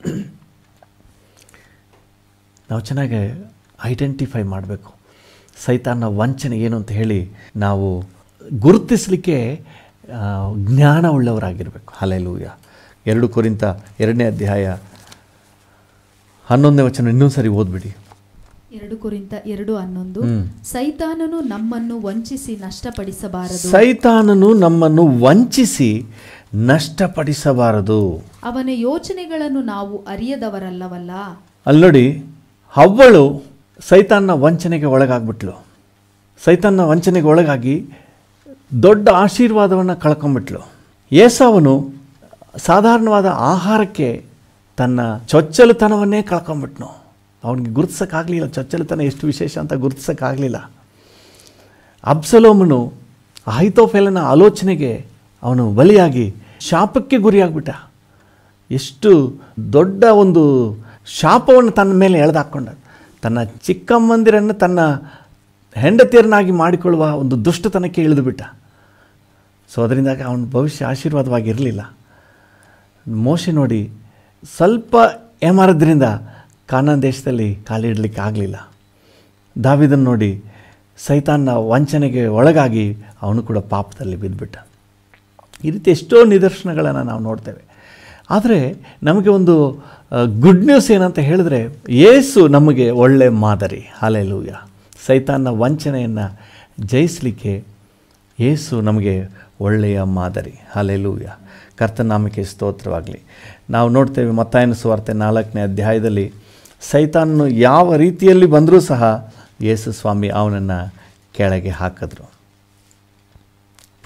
Speaker 2: ನಾವು ಚೆನ್ನಾಗಿ ಐಡೆಂಟಿಫೈ ಮಾಡಬೇಕು ಸೈತಾನ ವಂಚನೆ ಏನು ಅಂತ ಹೇಳಿ ನಾವು ಗುರುತಿಸಲಿಕ್ಕೆ ಜ್ಞಾನ ಉಳ್ಳವರಾಗಿರಬೇಕು. ಹಲ್ಲೆಲೂಯಾ. ಎರಡು ಕೊರಿಂಥ ಎರಡನೇ ಅಧ್ಯಾಯ ಹನ್ನೊಂದನೇ ವಚನ ಇನ್ನೊಂದು ಸರಿ ಓದ್ಬಿಡಿ. ಎರಡು ಕೊರಿಂಥ ಎರಡು ಹನ್ನೊಂದು. ಸೈತಾನನು ನಮ್ಮನ್ನು ವಂಚಿಸಿ ನಷ್ಟಪಡಿಸಬಾರದು.
Speaker 1: ಸೈತಾನನು ನಮ್ಮನ್ನು ವಂಚಿಸಿ ನಷ್ಟಪಡಿಸಬಾರದು.
Speaker 2: ಅವನ ಯೋಚನೆಗಳನ್ನು ನಾವು ಅರಿಯದವರಲ್ಲವಲ್ಲ.
Speaker 1: ಅಲ್ಲೋಡಿ, ಹವ್ವಳು ಸೈತಾನ್ನ ವಂಚನೆಗೆ ಒಳಗಾಗ್ಬಿಟ್ಲು. ಸೈತಾನ್ನ ವಂಚನೆಗೆ ಒಳಗಾಗಿ ದೊಡ್ಡ ಆಶೀರ್ವಾದವನ್ನು ಕಳ್ಕೊಂಡ್ಬಿಟ್ಲು. ಏಸಾವನು ಸಾಧಾರಣವಾದ ಆಹಾರಕ್ಕೆ ತನ್ನ ಚೊಚ್ಚಲುತನವನ್ನೇ ಕಳ್ಕೊಂಡ್ಬಿಟ್ನು. ಅವನಿಗೆ ಗುರುತಿಸೋಕ್ಕಾಗಲಿಲ್ಲ ಚೊಚ್ಚಲುತನ ಎಷ್ಟು ವಿಶೇಷ ಅಂತ ಗುರುತಿಸೋಕ್ಕಾಗಲಿಲ್ಲ. ಅಬ್ಸಲೋಮನು ಅಹೀತೋಫೆಲನ ಆಲೋಚನೆಗೆ ಅವನು ಬಲಿಯಾಗಿ ಶಾಪಕ್ಕೆ ಗುರಿಯಾಗ್ಬಿಟ್ಟ. ಎಷ್ಟು ದೊಡ್ಡ ಒಂದು ಶಾಪವನ್ನು ತನ್ನ ಮೇಲೆ ಎಳೆದಾಕೊಂಡ. ತನ್ನ ಚಿಕ್ಕಮ್ಮಂದಿರನ್ನು ತನ್ನ ಹೆಂಡತಿಯರನ್ನಾಗಿ ಮಾಡಿಕೊಳ್ಳುವ ಒಂದು ದುಷ್ಟತನಕ್ಕೆ ಇಳಿದು ಬಿಟ್ಟ. ಸೊ ಅದರಿಂದಾಗಿ ಅವನ ಭವಿಷ್ಯ ಆಶೀರ್ವಾದವಾಗಿರಲಿಲ್ಲ. ಮೋಶೆ ನೋಡಿ ಸ್ವಲ್ಪ ಏಮಾರದ್ರಿಂದ ಕಾನಾನ್ ದೇಶದಲ್ಲಿ ಕಾಲಿಡಲಿಕ್ಕೆ ಆಗಲಿಲ್ಲ. ದಾವೀದನ ನೋಡಿ ಸೈತಾನ್ನ ವಂಚನೆಗೆ ಒಳಗಾಗಿ ಅವನು ಕೂಡ ಪಾಪದಲ್ಲಿ ಬಿದ್ದುಬಿಟ್ಟ. ಈ ರೀತಿ ಎಷ್ಟೋ ನಿದರ್ಶನಗಳನ್ನು ನಾವು ನೋಡ್ತೇವೆ. ಆದರೆ ನಮಗೆ ಒಂದು ಗುಡ್ ನ್ಯೂಸ್ ಏನಂತ ಹೇಳಿದ್ರೆ, ಯೇಸು ನಮಗೆ ಒಳ್ಳೆ ಮಾದರಿ. ಹಲ್ಲೆಲೂಯಾ. ಸೈತಾನ್ನ ವಂಚನೆಯನ್ನು ಜಯಿಸಲಿಕ್ಕೆ ಯೇಸು ನಮಗೆ ಒಳ್ಳೆಯ ಮಾದರಿ. ಹಲ್ಲೆಲೂಯಾ. ಕರ್ತನಾಮಕ್ಕೆ ಸ್ತೋತ್ರವಾಗಲಿ. ನಾವು ನೋಡ್ತೇವೆ ಮತ್ತಾಯನ ಸುವಾರ್ತೆ ನಾಲ್ಕನೇ ಅಧ್ಯಾಯದಲ್ಲಿ ಸೈತಾನನು ಯಾವ ರೀತಿಯಲ್ಲಿ ಬಂದರೂ ಸಹ ಯೇಸು ಸ್ವಾಮಿ ಅವನನ್ನು ಕೆಳಗೆ ಹಾಕಿದ್ರು.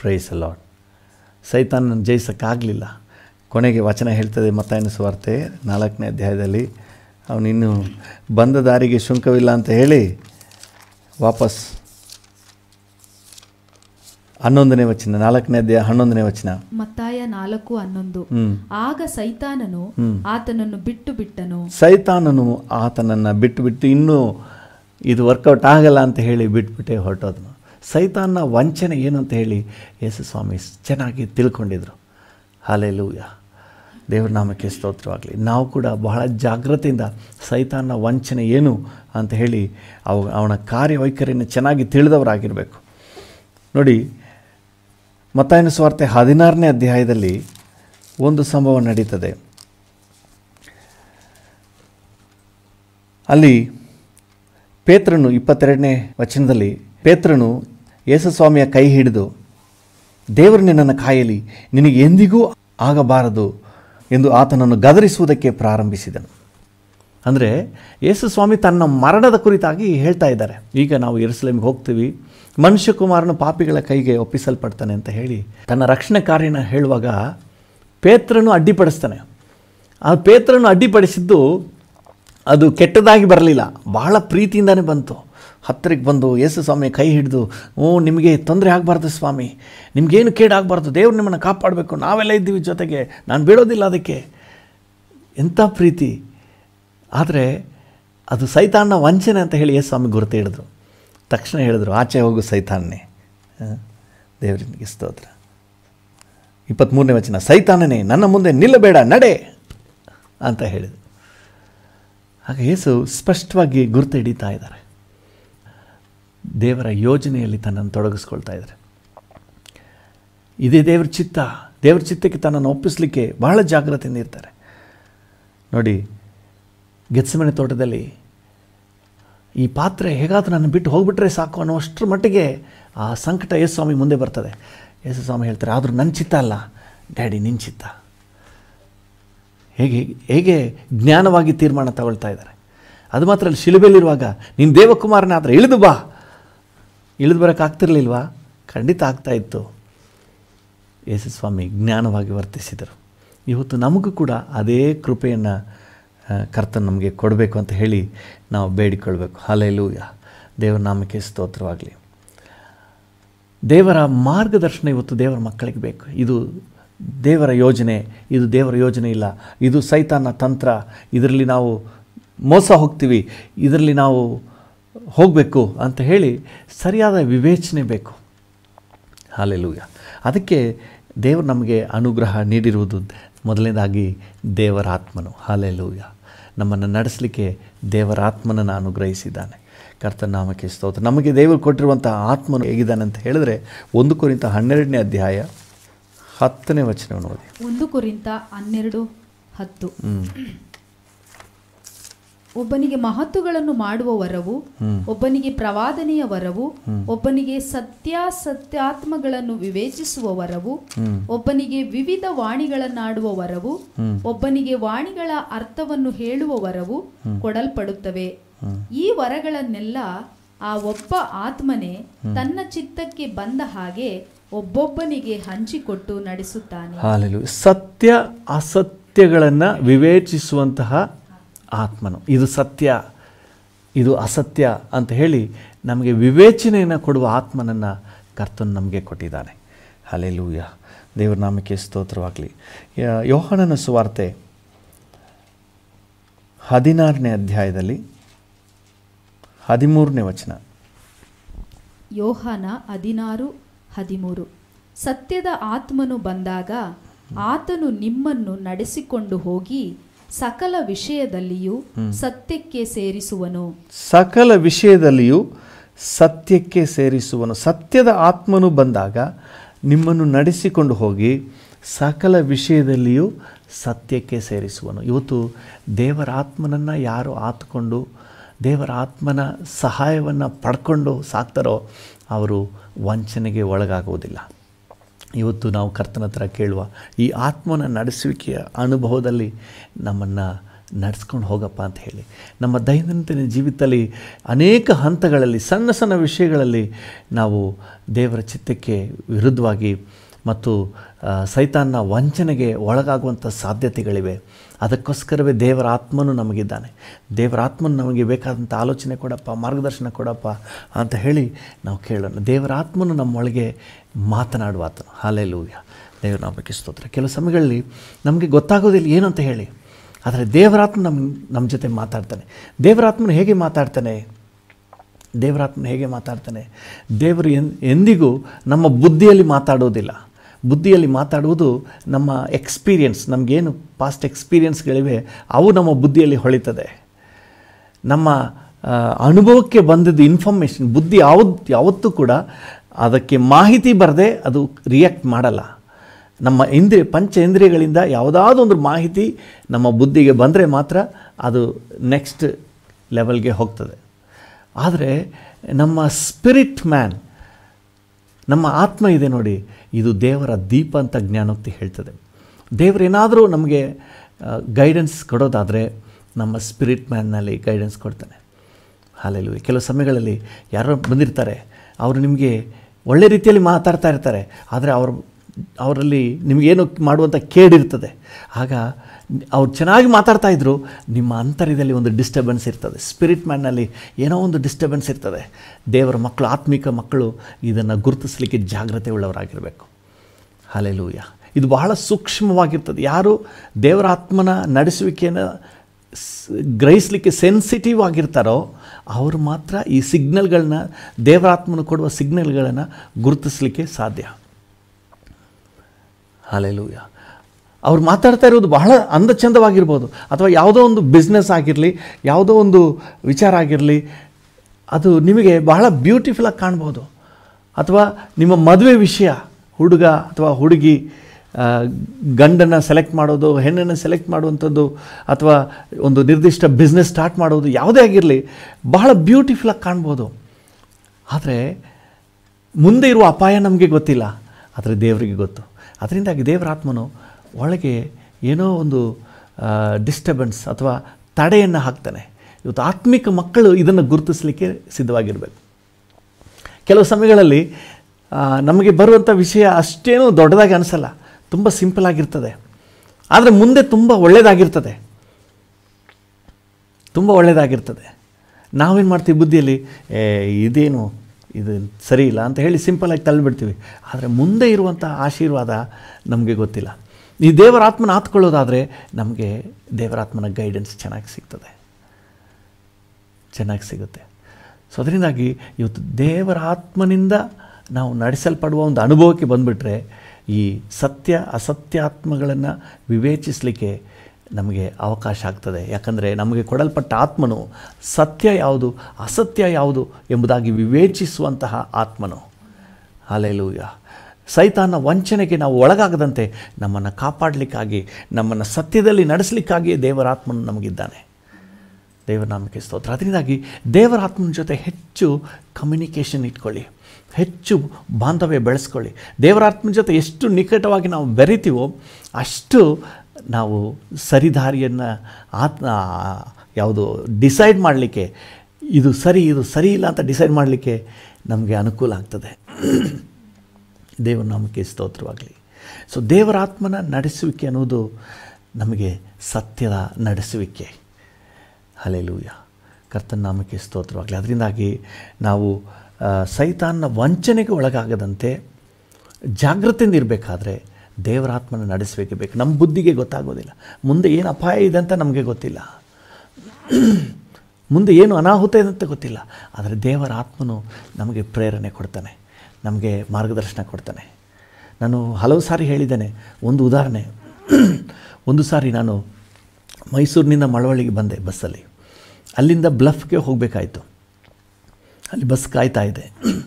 Speaker 1: Praise the Lord. ಸೈತಾನನ ಜಯಿಸೋಕ್ಕಾಗಲಿಲ್ಲ. ಕೊನೆಗೆ ವಚನ ಹೇಳ್ತದೆ ಮತ್ತಾಯನ ಸುವಾರ್ತೆ ನಾಲ್ಕನೇ ಅಧ್ಯಾಯದಲ್ಲಿ, ಅವನಿನ್ನು ಬಂದ ದಾರಿಗೆ ಶುಂಕವಿಲ್ಲ ಅಂತ ಹೇಳಿ ವಾಪಸ್ ಹನ್ನೊಂದನೇ ವಚನ, ನಾಲ್ಕನೇ ಅಧ್ಯಾಯ ಹನ್ನೊಂದನೇ ವಚನ,
Speaker 2: ಮತ್ತಾಯ ನಾಲ್ಕು ಹನ್ನೊಂದು. ಆಗ ಸೈತಾನನು ಆತನನ್ನು ಬಿಟ್ಟು ಬಿಟ್ಟನು.
Speaker 1: ಸೈತಾನನು ಆತನನ್ನು ಬಿಟ್ಟು ಬಿಟ್ಟು ಇನ್ನೂ ಇದು ವರ್ಕೌಟ್ ಆಗಲ್ಲ ಅಂತ ಹೇಳಿ ಬಿಟ್ಬಿಟ್ಟೆ ಹೊರಟೋದನು. ಸೈತಾನನ ವಂಚನೆ ಏನು ಅಂತ ಹೇಳಿ ಯೇಸು ಸ್ವಾಮಿ ಚೆನ್ನಾಗಿ ತಿಳ್ಕೊಂಡಿದ್ರು. ಹಲ್ಲೆಲೂಯ, ದೇವರ ನಾಮಕ್ಕೆ ಸ್ತೋತ್ರವಾಗಲಿ. ನಾವು ಕೂಡ ಬಹಳ ಜಾಗ್ರತೆಯಿಂದ ಸೈತಾನನ ವಂಚನೆ ಏನು ಅಂತ ಹೇಳಿ ಅವ ಅವನ ಕಾರ್ಯವೈಖರಿಯನ್ನು ಚೆನ್ನಾಗಿ ತಿಳಿದವರಾಗಿರಬೇಕು. ನೋಡಿ, ಮತ್ತಾಯನ ಸುವಾರ್ತೆ ಹದಿನಾರನೇ ಅಧ್ಯಾಯದಲ್ಲಿ ಒಂದು ಸಂಭವ ನಡೀತದೆ. ಅಲ್ಲಿ ಪೇತ್ರನು ಇಪ್ಪತ್ತೆರಡನೇ ವಚನದಲ್ಲಿ ಪೇತ್ರನು ಯೇಸು ಸ್ವಾಮಿಯ ಕೈ ಹಿಡಿದು, ದೇವರು ನಿನ್ನನ್ನು ಕಾಯಲಿ, ನಿನಗೆ ಎಂದಿಗೂ ಆಗಬಾರದು ಎಂದು ಆತನನ್ನು ಗದರಿಸುವುದಕ್ಕೆ ಪ್ರಾರಂಭಿಸಿದನು. ಅಂದರೆ ಯೇಸು ಸ್ವಾಮಿ ತನ್ನ ಮರಣದ ಕುರಿತಾಗಿ ಹೇಳ್ತಾ ಇದ್ದಾರೆ. ಈಗ ನಾವು ಯೆರೂಸಲೇಮಿಗೆ ಹೋಗ್ತೀವಿ, ಮನುಷ್ಯ ಕುಮಾರನು ಪಾಪಿಗಳ ಕೈಗೆ ಒಪ್ಪಿಸಲ್ಪಡ್ತಾನೆ ಅಂತ ಹೇಳಿ ತನ್ನ ರಕ್ಷಣೆ ಕಾರ್ಯನ ಹೇಳುವಾಗ ಪೇತ್ರನು ಅಡ್ಡಿಪಡಿಸ್ತಾನೆ. ಆ ಪೇತ್ರನು ಅಡ್ಡಿಪಡಿಸಿದ್ದು ಅದು ಕೆಟ್ಟದಾಗಿ ಬರಲಿಲ್ಲ, ಬಹಳ ಪ್ರೀತಿಯಿಂದನೇ ಬಂತು. ಹತ್ತಿರಕ್ಕೆ ಬಂದು ಯೇಸು ಸ್ವಾಮಿ ಕೈ ಹಿಡಿದು, ಓ ನಿಮಗೆ ತೊಂದರೆ ಆಗಬಾರ್ದು ಸ್ವಾಮಿ, ನಿಮಗೇನು ಕೇಡಾಗಬಾರ್ದು, ದೇವ್ರು ನಿಮ್ಮನ್ನು ಕಾಪಾಡಬೇಕು, ನಾವೆಲ್ಲ ಇದ್ದೀವಿ ಜೊತೆಗೆ, ನಾನು ಬಿಡೋದಿಲ್ಲ ಅದಕ್ಕೆ. ಎಂಥ ಪ್ರೀತಿ! ಆದರೆ ಅದು ಸೈತಾನನ ವಂಚನೆ ಅಂತ ಹೇಳಿ ಯೇಸು ಸ್ವಾಮಿ ಗುರುತು ಹಿಡಿದ್ರು. ತಕ್ಷಣ ಹೇಳಿದ್ರು, ಆಚೆ ಹೋಗು ಸೈತಾನನೇ. ದೇವರಿಗೆ ಸ್ತೋತ್ರ. ಇಪ್ಪತ್ತ್ಮೂರನೇ ವಚನ, ಸೈತಾನನೇ ನನ್ನ ಮುಂದೆ ನಿಲ್ಲಬೇಡ, ನಡೆ ಅಂತ ಹೇಳಿದರು. ಆಗ ಯೇಸು ಸ್ಪಷ್ಟವಾಗಿ ಗುರುತು ಹಿಡಿತಾ ಇದ್ದಾರೆ. ದೇವರ ಯೋಜನೆಯಲ್ಲಿ ತನ್ನನ್ನು ತೊಡಗಿಸ್ಕೊಳ್ತಾ ಇದ್ದಾರೆ. ಇದೇ ದೇವ್ರ ಚಿತ್ತ, ದೇವ್ರ ಚಿತ್ತಕ್ಕೆ ತನ್ನನ್ನು ಒಪ್ಪಿಸಲಿಕ್ಕೆ ಬಹಳ ಜಾಗ್ರತೆಯಿಂದ ಇರ್ತಾರೆ. ನೋಡಿ, ಗೆತ್ಸೆಮನೆ ತೋಟದಲ್ಲಿ ಈ ಪಾತ್ರೆ ಹೇಗಾದರೂ ನನ್ನ ಬಿಟ್ಟು ಹೋಗ್ಬಿಟ್ರೆ ಸಾಕು ಅನ್ನೋ ಅಷ್ಟರ ಮಟ್ಟಿಗೆ ಆ ಸಂಕಟ ಯೇಸು ಸ್ವಾಮಿ ಮುಂದೆ ಬರ್ತದೆ. ಯೇಸು ಸ್ವಾಮಿ ಹೇಳ್ತಾರೆ, ಆದರೂ ನನ್ನ ಚಿತ್ತ ಅಲ್ಲ ಡ್ಯಾಡಿ, ನಿನ್ನ ಚಿತ್ತ. ಹೇಗೆ ಹೇಗೆ ಜ್ಞಾನವಾಗಿ ತೀರ್ಮಾನ ತಗೊಳ್ತಾ ಇದ್ದಾರೆ. ಅದು ಮಾತ್ರ ಅಲ್ಲಿ ಶಿಲುಬೆಯಲ್ಲಿರುವಾಗ ನೀನು ದೇವಕುಮಾರನ ಆದರೆ ಇಳಿದು ಬಾ, ಇಳಿದು ಬರೋಕ್ಕಾಗ್ತಿರ್ಲಿಲ್ವಾ? ಖಂಡಿತ ಆಗ್ತಾಯಿತ್ತು. ಯೇಸು ಸ್ವಾಮಿ ಜ್ಞಾನವಾಗಿ ವರ್ತಿಸಿದರು. ಇವತ್ತು ನಮಗೂ ಕೂಡ ಅದೇ ಕೃಪೆಯನ್ನು ಕರ್ತನ ನಮಗೆ ಕೊಡಬೇಕು ಅಂತ ಹೇಳಿ ನಾವು ಬೇಡಿಕೊಳ್ಬೇಕು. ಹಲ್ಲೆಲೂಯ, ದೇವರ ನಾಮಕ್ಕೆ ಸ್ತೋತ್ರವಾಗಲಿ. ದೇವರ ಮಾರ್ಗದರ್ಶನ ಇವತ್ತು ದೇವರ ಮಕ್ಕಳಿಗೆ ಬೇಕು. ಇದು ದೇವರ ಯೋಜನೆ, ಇದು ದೇವರ ಯೋಜನೆ ಇಲ್ಲ, ಇದು ಸೈತಾನ ತಂತ್ರ, ಇದರಲ್ಲಿ ನಾವು ಮೋಸ ಹೋಗ್ತೀವಿ, ಇದರಲ್ಲಿ ನಾವು ಹೋಗಬೇಕು ಅಂತ ಹೇಳಿ ಸರಿಯಾದ ವಿವೇಚನೆ ಬೇಕು. ಹಲ್ಲೆಲೂಯ. ಅದಕ್ಕೆ ದೇವರು ನಮಗೆ ಅನುಗ್ರಹ ನೀಡಿರುವುದು ಮೊದಲನೇದಾಗಿ ದೇವರ ಆತ್ಮನು. ಹಲ್ಲೆಲೂಯ. ನಮ್ಮನ್ನು ನಡೆಸಲಿಕ್ಕೆ ದೇವರ ಆತ್ಮನನ್ನು ಅನುಗ್ರಹಿಸಿದ್ದಾನೆ. ಕರ್ತನ ನಾಮಕ್ಕೆ ಸ್ತೋತ್ರ. ನಮಗೆ ದೇವರು ಕೊಟ್ಟಿರುವಂಥ ಆತ್ಮನು ಹೇಗಿದ್ದಾನೆ ಅಂತ ಹೇಳಿದ್ರೆ, ಒಂದು ಕೊರಿಂಥ ಹನ್ನೆರಡನೇ ಅಧ್ಯಾಯ ಹತ್ತನೇ ವಚನವನ್ನು ಓದಿ.
Speaker 2: ಒಂದು ಕೊರಿಂಥ ಹನ್ನೆರಡು ಹತ್ತು. ಒಬ್ಬನಿಗೆ ಮಹತ್ತುಗಳನ್ನು ಮಾಡುವ ವರವು, ಒಬ್ಬನಿಗೆ ಪ್ರವಾದನೆಯ ವರವು, ಒಬ್ಬನಿಗೆ ಸತ್ಯಾಸತ್ಯಾತ್ಮಗಳನ್ನು ವಿವೇಚಿಸುವ ವರವು, ಒಬ್ಬನಿಗೆ ವಿವಿಧ ವಾಣಿಗಳನ್ನಾಡುವ ವರವು, ಒಬ್ಬನಿಗೆ ವಾಣಿಗಳ ಅರ್ಥವನ್ನು ಹೇಳುವ ವರವು ಕೊಡಲ್ಪಡುತ್ತವೆ. ಈ ವರಗಳನ್ನೆಲ್ಲ ಆ ಒಬ್ಬ ಆತ್ಮನೇ ತನ್ನ ಚಿತ್ತಕ್ಕೆ ಬಂದ ಹಾಗೆ ಒಬ್ಬೊಬ್ಬನಿಗೆ ಹಂಚಿಕೊಟ್ಟು ನಡೆಸುತ್ತಾನೆ.
Speaker 1: ಹಲ್ಲೆಲೂಯ. ಸತ್ಯ ಅಸತ್ಯಗಳನ್ನು ವಿವೇಚಿಸುವಂತಹ ಆತ್ಮನು. ಇದು ಸತ್ಯ, ಇದು ಅಸತ್ಯ ಅಂತ ಹೇಳಿ ನಮಗೆ ವಿವೇಚನೆಯನ್ನು ಕೊಡುವ ಆತ್ಮನನ್ನು ಕರ್ತನು ನಮಗೆ ಕೊಟ್ಟಿದ್ದಾನೆ. ಹಲ್ಲೆಲೂಯ. ದೇವರ ನಾಮಕ್ಕೆ ಸ್ತೋತ್ರವಾಗಲಿ. ಯೋಹಾನನ ಸುವಾರ್ತೆ ಹದಿನಾರನೇ ಅಧ್ಯಾಯದಲ್ಲಿ ಹದಿಮೂರನೇ ವಚನ.
Speaker 2: ಯೋಹಾನ ಹದಿನಾರು ಹದಿಮೂರು. ಸತ್ಯದ ಆತ್ಮನು ಬಂದಾಗ ಆತನು ನಿಮ್ಮನ್ನು ನಡೆಸಿಕೊಂಡು ಹೋಗಿ ಸಕಲ ವಿಷಯದಲ್ಲಿಯೂ ಸತ್ಯಕ್ಕೆ ಸೇರಿಸುವನು.
Speaker 1: ಸಕಲ ವಿಷಯದಲ್ಲಿಯೂ ಸತ್ಯಕ್ಕೆ ಸೇರಿಸುವನು. ಸತ್ಯದ ಆತ್ಮನು ಬಂದಾಗ ನಿಮ್ಮನ್ನು ನಡೆಸಿಕೊಂಡು ಹೋಗಿ ಸಕಲ ವಿಷಯದಲ್ಲಿಯೂ ಸತ್ಯಕ್ಕೆ ಸೇರಿಸುವನು. ಇವತ್ತು ದೇವರ ಆತ್ಮನನ್ನು ಯಾರು ಆತ್ಕೊಂಡು ದೇವರ ಆತ್ಮನ ಸಹಾಯವನ್ನು ಪಡ್ಕೊಂಡು ಸಾಕ್ತಾರೋ ಅವರು ವಂಚನೆಗೆ ಒಳಗಾಗುವುದಿಲ್ಲ. ಇವತ್ತು ನಾವು ಕರ್ತನ ಹತ್ರ ಕೇಳುವ ಈ ಆತ್ಮನ ನಡೆಸುವಿಕೆಯ ಅನುಭವದಲ್ಲಿ ನಮ್ಮನ್ನು ನಡೆಸ್ಕೊಂಡು ಹೋಗಪ್ಪ ಅಂತ ಹೇಳಿ. ನಮ್ಮ ದೈನಂದಿನ ಜೀವಿತದಲ್ಲಿ ಅನೇಕ ಹಂತಗಳಲ್ಲಿ ಸಣ್ಣ ಸಣ್ಣ ವಿಷಯಗಳಲ್ಲಿ ನಾವು ದೇವರ ಚಿತ್ತಕ್ಕೆ ವಿರುದ್ಧವಾಗಿ ಮತ್ತು ಸೈತಾನ್ನ ವಂಚನೆಗೆ ಒಳಗಾಗುವಂಥ ಸಾಧ್ಯತೆಗಳಿವೆ. ಅದಕ್ಕೋಸ್ಕರವೇ ದೇವರ ಆತ್ಮನು ನಮಗಿದ್ದಾನೆ. ದೇವರ ಆತ್ಮನು ನಮಗೆ ಬೇಕಾದಂಥ ಆಲೋಚನೆ ಕೊಡಪ್ಪ, ಮಾರ್ಗದರ್ಶನ ಕೊಡಪ್ಪ ಅಂತ ಹೇಳಿ ನಾವು ಕೇಳೋಣ. ದೇವರ ಆತ್ಮನು ನಮ್ಮೊಳಗೆ ಮಾತನಾಡುವ ಆತನು. ಹಲ್ಲೆಲೂಯ, ದೇವರ ನಾಮಕ್ಕೆ ಸ್ತೋತ್ರ. ಕೆಲವು ಸಮಯಗಳಲ್ಲಿ ನಮಗೆ ಗೊತ್ತಾಗೋದಿಲ್ಲ ಏನು ಅಂತ ಹೇಳಿ, ಆದರೆ ದೇವರಾತ್ಮ ನಮ್ಮ ನಮ್ಮ ಜೊತೆ ಮಾತಾಡ್ತಾನೆ. ದೇವರಾತ್ಮನು ಹೇಗೆ ಮಾತಾಡ್ತಾನೆ? ದೇವರಾತ್ಮನು ಹೇಗೆ ಮಾತಾಡ್ತಾನೆ? ದೇವರು ಎನ್ ಎಂದಿಗೂ ನಮ್ಮ ಬುದ್ಧಿಯಲ್ಲಿ ಮಾತಾಡೋದಿಲ್ಲ. ಬುದ್ಧಿಯಲ್ಲಿ ಮಾತಾಡುವುದು ನಮ್ಮ ಎಕ್ಸ್ಪೀರಿಯನ್ಸ್, ನಮಗೇನು ಪಾಸ್ಟ್ ಎಕ್ಸ್ಪೀರಿಯನ್ಸ್ಗಳಿವೆ ಅವು ನಮ್ಮ ಬುದ್ಧಿಯಲ್ಲಿ ಹೊಳಿತದೆ. ನಮ್ಮ ಅನುಭವಕ್ಕೆ ಬಂದಿದ್ದು ಇನ್ಫಾರ್ಮೇಷನ್, ಬುದ್ಧಿ ಯಾವತ್ತು ಯಾವತ್ತೂ ಕೂಡ ಅದಕ್ಕೆ ಮಾಹಿತಿ ಬರದೆ ಅದು ರಿಯಾಕ್ಟ್ ಮಾಡಲ್ಲ. ನಮ್ಮ ಇಂದ್ರಿಯ ಪಂಚೇಂದ್ರಿಯಗಳಿಂದ ಯಾವುದಾದ್ರೂ ಒಂದು ಮಾಹಿತಿ ನಮ್ಮ ಬುದ್ಧಿಗೆ ಬಂದರೆ ಮಾತ್ರ ಅದು ನೆಕ್ಸ್ಟ್ ಲೆವೆಲ್ಗೆ ಹೋಗ್ತದೆ. ಆದರೆ ನಮ್ಮ ಸ್ಪಿರಿಟ್ ಮ್ಯಾನ್, ನಮ್ಮ ಆತ್ಮ ಇದೆ ನೋಡಿ, ಇದು ದೇವರ ದೀಪ ಅಂತ ಜ್ಞಾನೋಕ್ತಿ ಹೇಳ್ತದೆ. ದೇವರೇನಾದರೂ ನಮಗೆ ಗೈಡೆನ್ಸ್ ಕೊಡೋದಾದರೆ ನಮ್ಮ ಸ್ಪಿರಿಟ್ ಮ್ಯಾನ್ನಲ್ಲಿ ಗೈಡೆನ್ಸ್ ಕೊಡ್ತಾನೆ. ಹಲ್ಲೆಲೂಯಾ. ಕೆಲವು ಸಮಯಗಳಲ್ಲಿ ಯಾರೋ ಬಂದಿರ್ತಾರೆ, ಅವರು ನಿಮಗೆ ಒಳ್ಳೆ ರೀತಿಯಲ್ಲಿ ಮಾತಾಡ್ತಾ ಇರ್ತಾರೆ, ಆದರೆ ಅವರು ಅವರಲ್ಲಿ ನಿಮಗೇನು ಮಾಡುವಂಥ ಕೇಡಿರ್ತದೆ. ಆಗ ಅವ್ರು ಚೆನ್ನಾಗಿ ಮಾತಾಡ್ತಾಯಿದ್ರು, ನಿಮ್ಮ ಅಂತರ್ಯದಲ್ಲಿ ಒಂದು ಡಿಸ್ಟರ್ಬೆನ್ಸ್ ಇರ್ತದೆ. ಸ್ಪಿರಿಟ್ ಮ್ಯಾನ್ನಲ್ಲಿ ಏನೋ ಒಂದು ಡಿಸ್ಟರ್ಬೆನ್ಸ್ ಇರ್ತದೆ. ದೇವರ ಮಕ್ಕಳು, ಆತ್ಮಿಕ ಮಕ್ಕಳು ಇದನ್ನು ಗುರುತಿಸಲಿಕ್ಕೆ ಜಾಗ್ರತೆ ಉಳ್ಳವರಾಗಿರಬೇಕು. ಹಲ್ಲೆಲೂಯಾ. ಇದು ಬಹಳ ಸೂಕ್ಷ್ಮವಾಗಿರ್ತದೆ. ಯಾರು ದೇವರ ಆತ್ಮನ ನಡೆಸುವಿಕೆಯನ್ನು ಗ್ರಹಿಸಲಿಕ್ಕೆ ಸೆನ್ಸಿಟಿವ್ ಆಗಿರ್ತಾರೋ ಅವರು ಮಾತ್ರ ಈ ಸಿಗ್ನಲ್ಗಳನ್ನ, ದೇವರಾತ್ಮನು ಕೊಡುವ ಸಿಗ್ನಲ್ಗಳನ್ನು ಗುರುತಿಸಲಿಕ್ಕೆ ಸಾಧ್ಯ. ಹಲ್ಲೆಲೂಯಾ. ಅವ್ರು ಮಾತಾಡ್ತಾ ಇರೋದು ಬಹಳ ಅಂದಚಂದವಾಗಿರ್ಬೋದು, ಅಥವಾ ಯಾವುದೋ ಒಂದು ಬಿಸ್ನೆಸ್ ಆಗಿರಲಿ, ಯಾವುದೋ ಒಂದು ವಿಚಾರ ಆಗಿರಲಿ, ಅದು ನಿಮಗೆ ಬಹಳ ಬ್ಯೂಟಿಫುಲ್ಲಾಗಿ ಕಾಣ್ಬೋದು. ಅಥವಾ ನಿಮ್ಮ ಮದುವೆ ವಿಷಯ, ಹುಡುಗ ಅಥವಾ ಹುಡುಗಿ ಗಂಡನ್ನು ಸೆಲೆಕ್ಟ್ ಮಾಡೋದು, ಹೆಣ್ಣನ್ನು ಸೆಲೆಕ್ಟ್ ಮಾಡುವಂಥದ್ದು, ಅಥವಾ ಒಂದು ನಿರ್ದಿಷ್ಟ ಬಿಸ್ನೆಸ್ ಸ್ಟಾರ್ಟ್ ಮಾಡೋದು, ಯಾವುದೇ ಆಗಿರಲಿ ಬಹಳ ಬ್ಯೂಟಿಫುಲ್ಲಾಗಿ ಕಾಣ್ಬೋದು. ಆದರೆ ಮುಂದೆ ಇರುವ ಅಪಾಯ ನಮಗೆ ಗೊತ್ತಿಲ್ಲ, ಆದರೆ ದೇವರಿಗೆ ಗೊತ್ತು. ಅದರಿಂದಾಗಿ ದೇವರಾತ್ಮನು ಒಳಗೆ ಏನೋ ಒಂದು ಡಿಸ್ಟರ್ಬೆನ್ಸ್ ಅಥವಾ ತಡೆಯನ್ನು ಹಾಕ್ತಾನೆ. ಇವತ್ತು ಆತ್ಮಿಕ ಮಕ್ಕಳು ಇದನ್ನು ಗುರುತಿಸಲಿಕ್ಕೆ ಸಿದ್ಧವಾಗಿರಬೇಕು. ಕೆಲವು ಸಮಯಗಳಲ್ಲಿ ನಮಗೆ ಬರುವಂಥ ವಿಷಯ ಅಷ್ಟೇನೂ ದೊಡ್ಡದಾಗಿ ಅನಿಸಲ್ಲ, ತುಂಬ ಸಿಂಪಲ್ ಆಗಿರ್ತದೆ, ಆದರೆ ಮುಂದೆ ತುಂಬ ಒಳ್ಳೆಯದಾಗಿರ್ತದೆ, ತುಂಬ ಒಳ್ಳೆಯದಾಗಿರ್ತದೆ. ನಾವೇನು ಮಾಡ್ತೀವಿ ಬುದ್ಧಿಯಲ್ಲಿ, ಇದೇನು ಇದು ಸರಿ ಇಲ್ಲ ಅಂತ ಹೇಳಿ ಸಿಂಪಲಾಗಿ ತಳ್ಳಿಬಿಡ್ತೀವಿ. ಆದರೆ ಮುಂದೆ ಇರುವಂಥ ಆಶೀರ್ವಾದ ನಮಗೆ ಗೊತ್ತಿಲ್ಲ. ಈ ದೇವರಾತ್ಮನ ಆತ್ಕೊಳ್ಳೋದಾದರೆ ನಮಗೆ ದೇವರಾತ್ಮನ ಗೈಡೆನ್ಸ್ ಚೆನ್ನಾಗಿ ಸಿಗ್ತದೆ, ಚೆನ್ನಾಗಿ ಸಿಗುತ್ತೆ. ಸೊ ಅದರಿಂದಾಗಿ ಇವತ್ತು ದೇವರ ಆತ್ಮನಿಂದ ನಾವು ನಡೆಸಲ್ಪಡುವ ಒಂದು ಅನುಭವಕ್ಕೆ ಬಂದುಬಿಟ್ರೆ ಈ ಸತ್ಯ ಅಸತ್ಯಾತ್ಮಗಳನ್ನು ವಿವೇಚಿಸಲಿಕ್ಕೆ ನಮಗೆ ಅವಕಾಶ ಆಗ್ತದೆ. ಯಾಕಂದರೆ ನಮಗೆ ಕೊಡಲ್ಪಟ್ಟ ಆತ್ಮನು ಸತ್ಯ ಯಾವುದು ಅಸತ್ಯ ಯಾವುದು ಎಂಬುದಾಗಿ ವಿವೇಚಿಸುವಂತಹ ಆತ್ಮನು. ಹಲ್ಲೆಲೂಯಾ. ಸೈತಾನ ವಂಚನೆಗೆ ನಾವು ಒಳಗಾಗದಂತೆ ನಮ್ಮನ್ನು ಕಾಪಾಡಲಿಕ್ಕಾಗಿ, ನಮ್ಮನ್ನು ಸತ್ಯದಲ್ಲಿ ನಡೆಸಲಿಕ್ಕಾಗಿಯೇ ದೇವರಾತ್ಮನು ನಮಗಿದ್ದಾನೆ. ದೇವರ ನಾಮಕ್ಕೆ ಸ್ತೋತ್ರ. ಅದರಿಂದಾಗಿ ದೇವರಾತ್ಮನ ಜೊತೆ ಹೆಚ್ಚು ಕಮ್ಯುನಿಕೇಷನ್ ಇಟ್ಕೊಳ್ಳಿ, ಹೆಚ್ಚು ಬಾಂಧವ್ಯ ಬೆಳೆಸ್ಕೊಳ್ಳಿ. ದೇವರಾತ್ಮನ ಜೊತೆ ಎಷ್ಟು ನಿಕಟವಾಗಿ ನಾವು ಬೆರಿತೀವೋ ಅಷ್ಟು ನಾವು ಸರಿದಾರಿಯನ್ನು ಆತ್ಮ ಯಾವುದು ಡಿಸೈಡ್ ಮಾಡಲಿಕ್ಕೆ, ಇದು ಸರಿ ಇದು ಸರಿ ಇಲ್ಲ ಅಂತ ಡಿಸೈಡ್ ಮಾಡಲಿಕ್ಕೆ ನಮಗೆ ಅನುಕೂಲ ಆಗ್ತದೆ. ದೇವರ ನಾಮಕ್ಕೆ ಸ್ತೋತ್ರವಾಗಲಿ. ಸೊ ದೇವರಾತ್ಮನ ನಡೆಸುವಿಕೆ ಅನ್ನೋದು ನಮಗೆ ಸತ್ಯದ ನಡೆಸುವಿಕೆ. ಹಲ್ಲೆಲೂಯಾ. ಕರ್ತನ ನಾಮಕ್ಕೆ ಸ್ತೋತ್ರವಾಗಲಿ. ಅದರಿಂದಾಗಿ ನಾವು ಸೈತಾನ್ನ ವಂಚನೆಗೆ ಒಳಗಾಗದಂತೆ ಜಾಗೃತಿಯಿಂದ ಇರಬೇಕಾದ್ರೆ ದೇವರಾತ್ಮನ ನಡೆಸಬೇಕೆ ಬೇಕು. ನಮ್ಮ ಬುದ್ಧಿಗೆ ಗೊತ್ತಾಗೋದಿಲ್ಲ, ಮುಂದೆ ಏನು ಅಪಾಯ ಇದೆ ಅಂತ ನಮಗೆ ಗೊತ್ತಿಲ್ಲ, ಮುಂದೆ ಏನು ಅನಾಹುತ ಇದೆ ಅಂತ ಗೊತ್ತಿಲ್ಲ. ಆದರೆ ದೇವರ ಆತ್ಮನು ನಮಗೆ ಪ್ರೇರಣೆ ಕೊಡ್ತಾನೆ, ನಮಗೆ ಮಾರ್ಗದರ್ಶನ ಕೊಡ್ತಾನೆ. ನಾನು ಹಲವು ಸಾರಿ ಹೇಳಿದ್ದೇನೆ. ಒಂದು ಉದಾಹರಣೆ, ಒಂದು ಸಾರಿ ನಾನು ಮೈಸೂರಿನಿಂದ ಮಳವಳ್ಳಿಗೆ ಬಂದೆ ಬಸ್ಸಲ್ಲಿ. ಅಲ್ಲಿಂದ ಬ್ಲಫ್ಗೆ ಹೋಗಬೇಕಾಯಿತು. ಅಲ್ಲಿ ಬಸ್ ಕಾಯ್ತಾ ಇದೆ.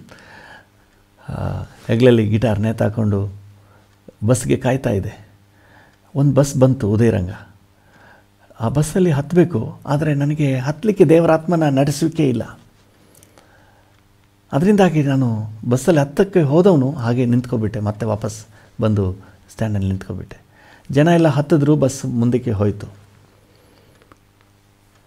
Speaker 1: ಹೆಗ್ಲಲ್ಲಿ ಗಿಟಾರ್ ನೇತಾಕೊಂಡು ಬಸ್ಗೆ ಕಾಯ್ತಾ ಇದೆ. ಒಂದು ಬಸ್ ಬಂತು, ಉದಯರಂಗ. ಆ ಬಸ್ಸಲ್ಲಿ ಹತ್ತಬೇಕು, ಆದರೆ ನನಗೆ ಹತ್ತಲಿಕ್ಕೆ ದೇವರಾತ್ಮನ ನಡೆಸುವಿಕೆ ಇಲ್ಲ. ಅದರಿಂದಾಗಿ ನಾನು ಬಸ್ಸಲ್ಲಿ ಹತ್ತಕ್ಕೆ ಹೋದವನು ಹಾಗೆ ನಿಂತ್ಕೊಬಿಟ್ಟೆ. ಮತ್ತೆ ವಾಪಸ್ ಬಂದು ಸ್ಟ್ಯಾಂಡಲ್ಲಿ ನಿಂತ್ಕೊಬಿಟ್ಟೆ. ಜನ ಎಲ್ಲ ಹತ್ತಿದ್ರು, ಬಸ್ ಮುಂದಕ್ಕೆ ಹೋಯಿತು.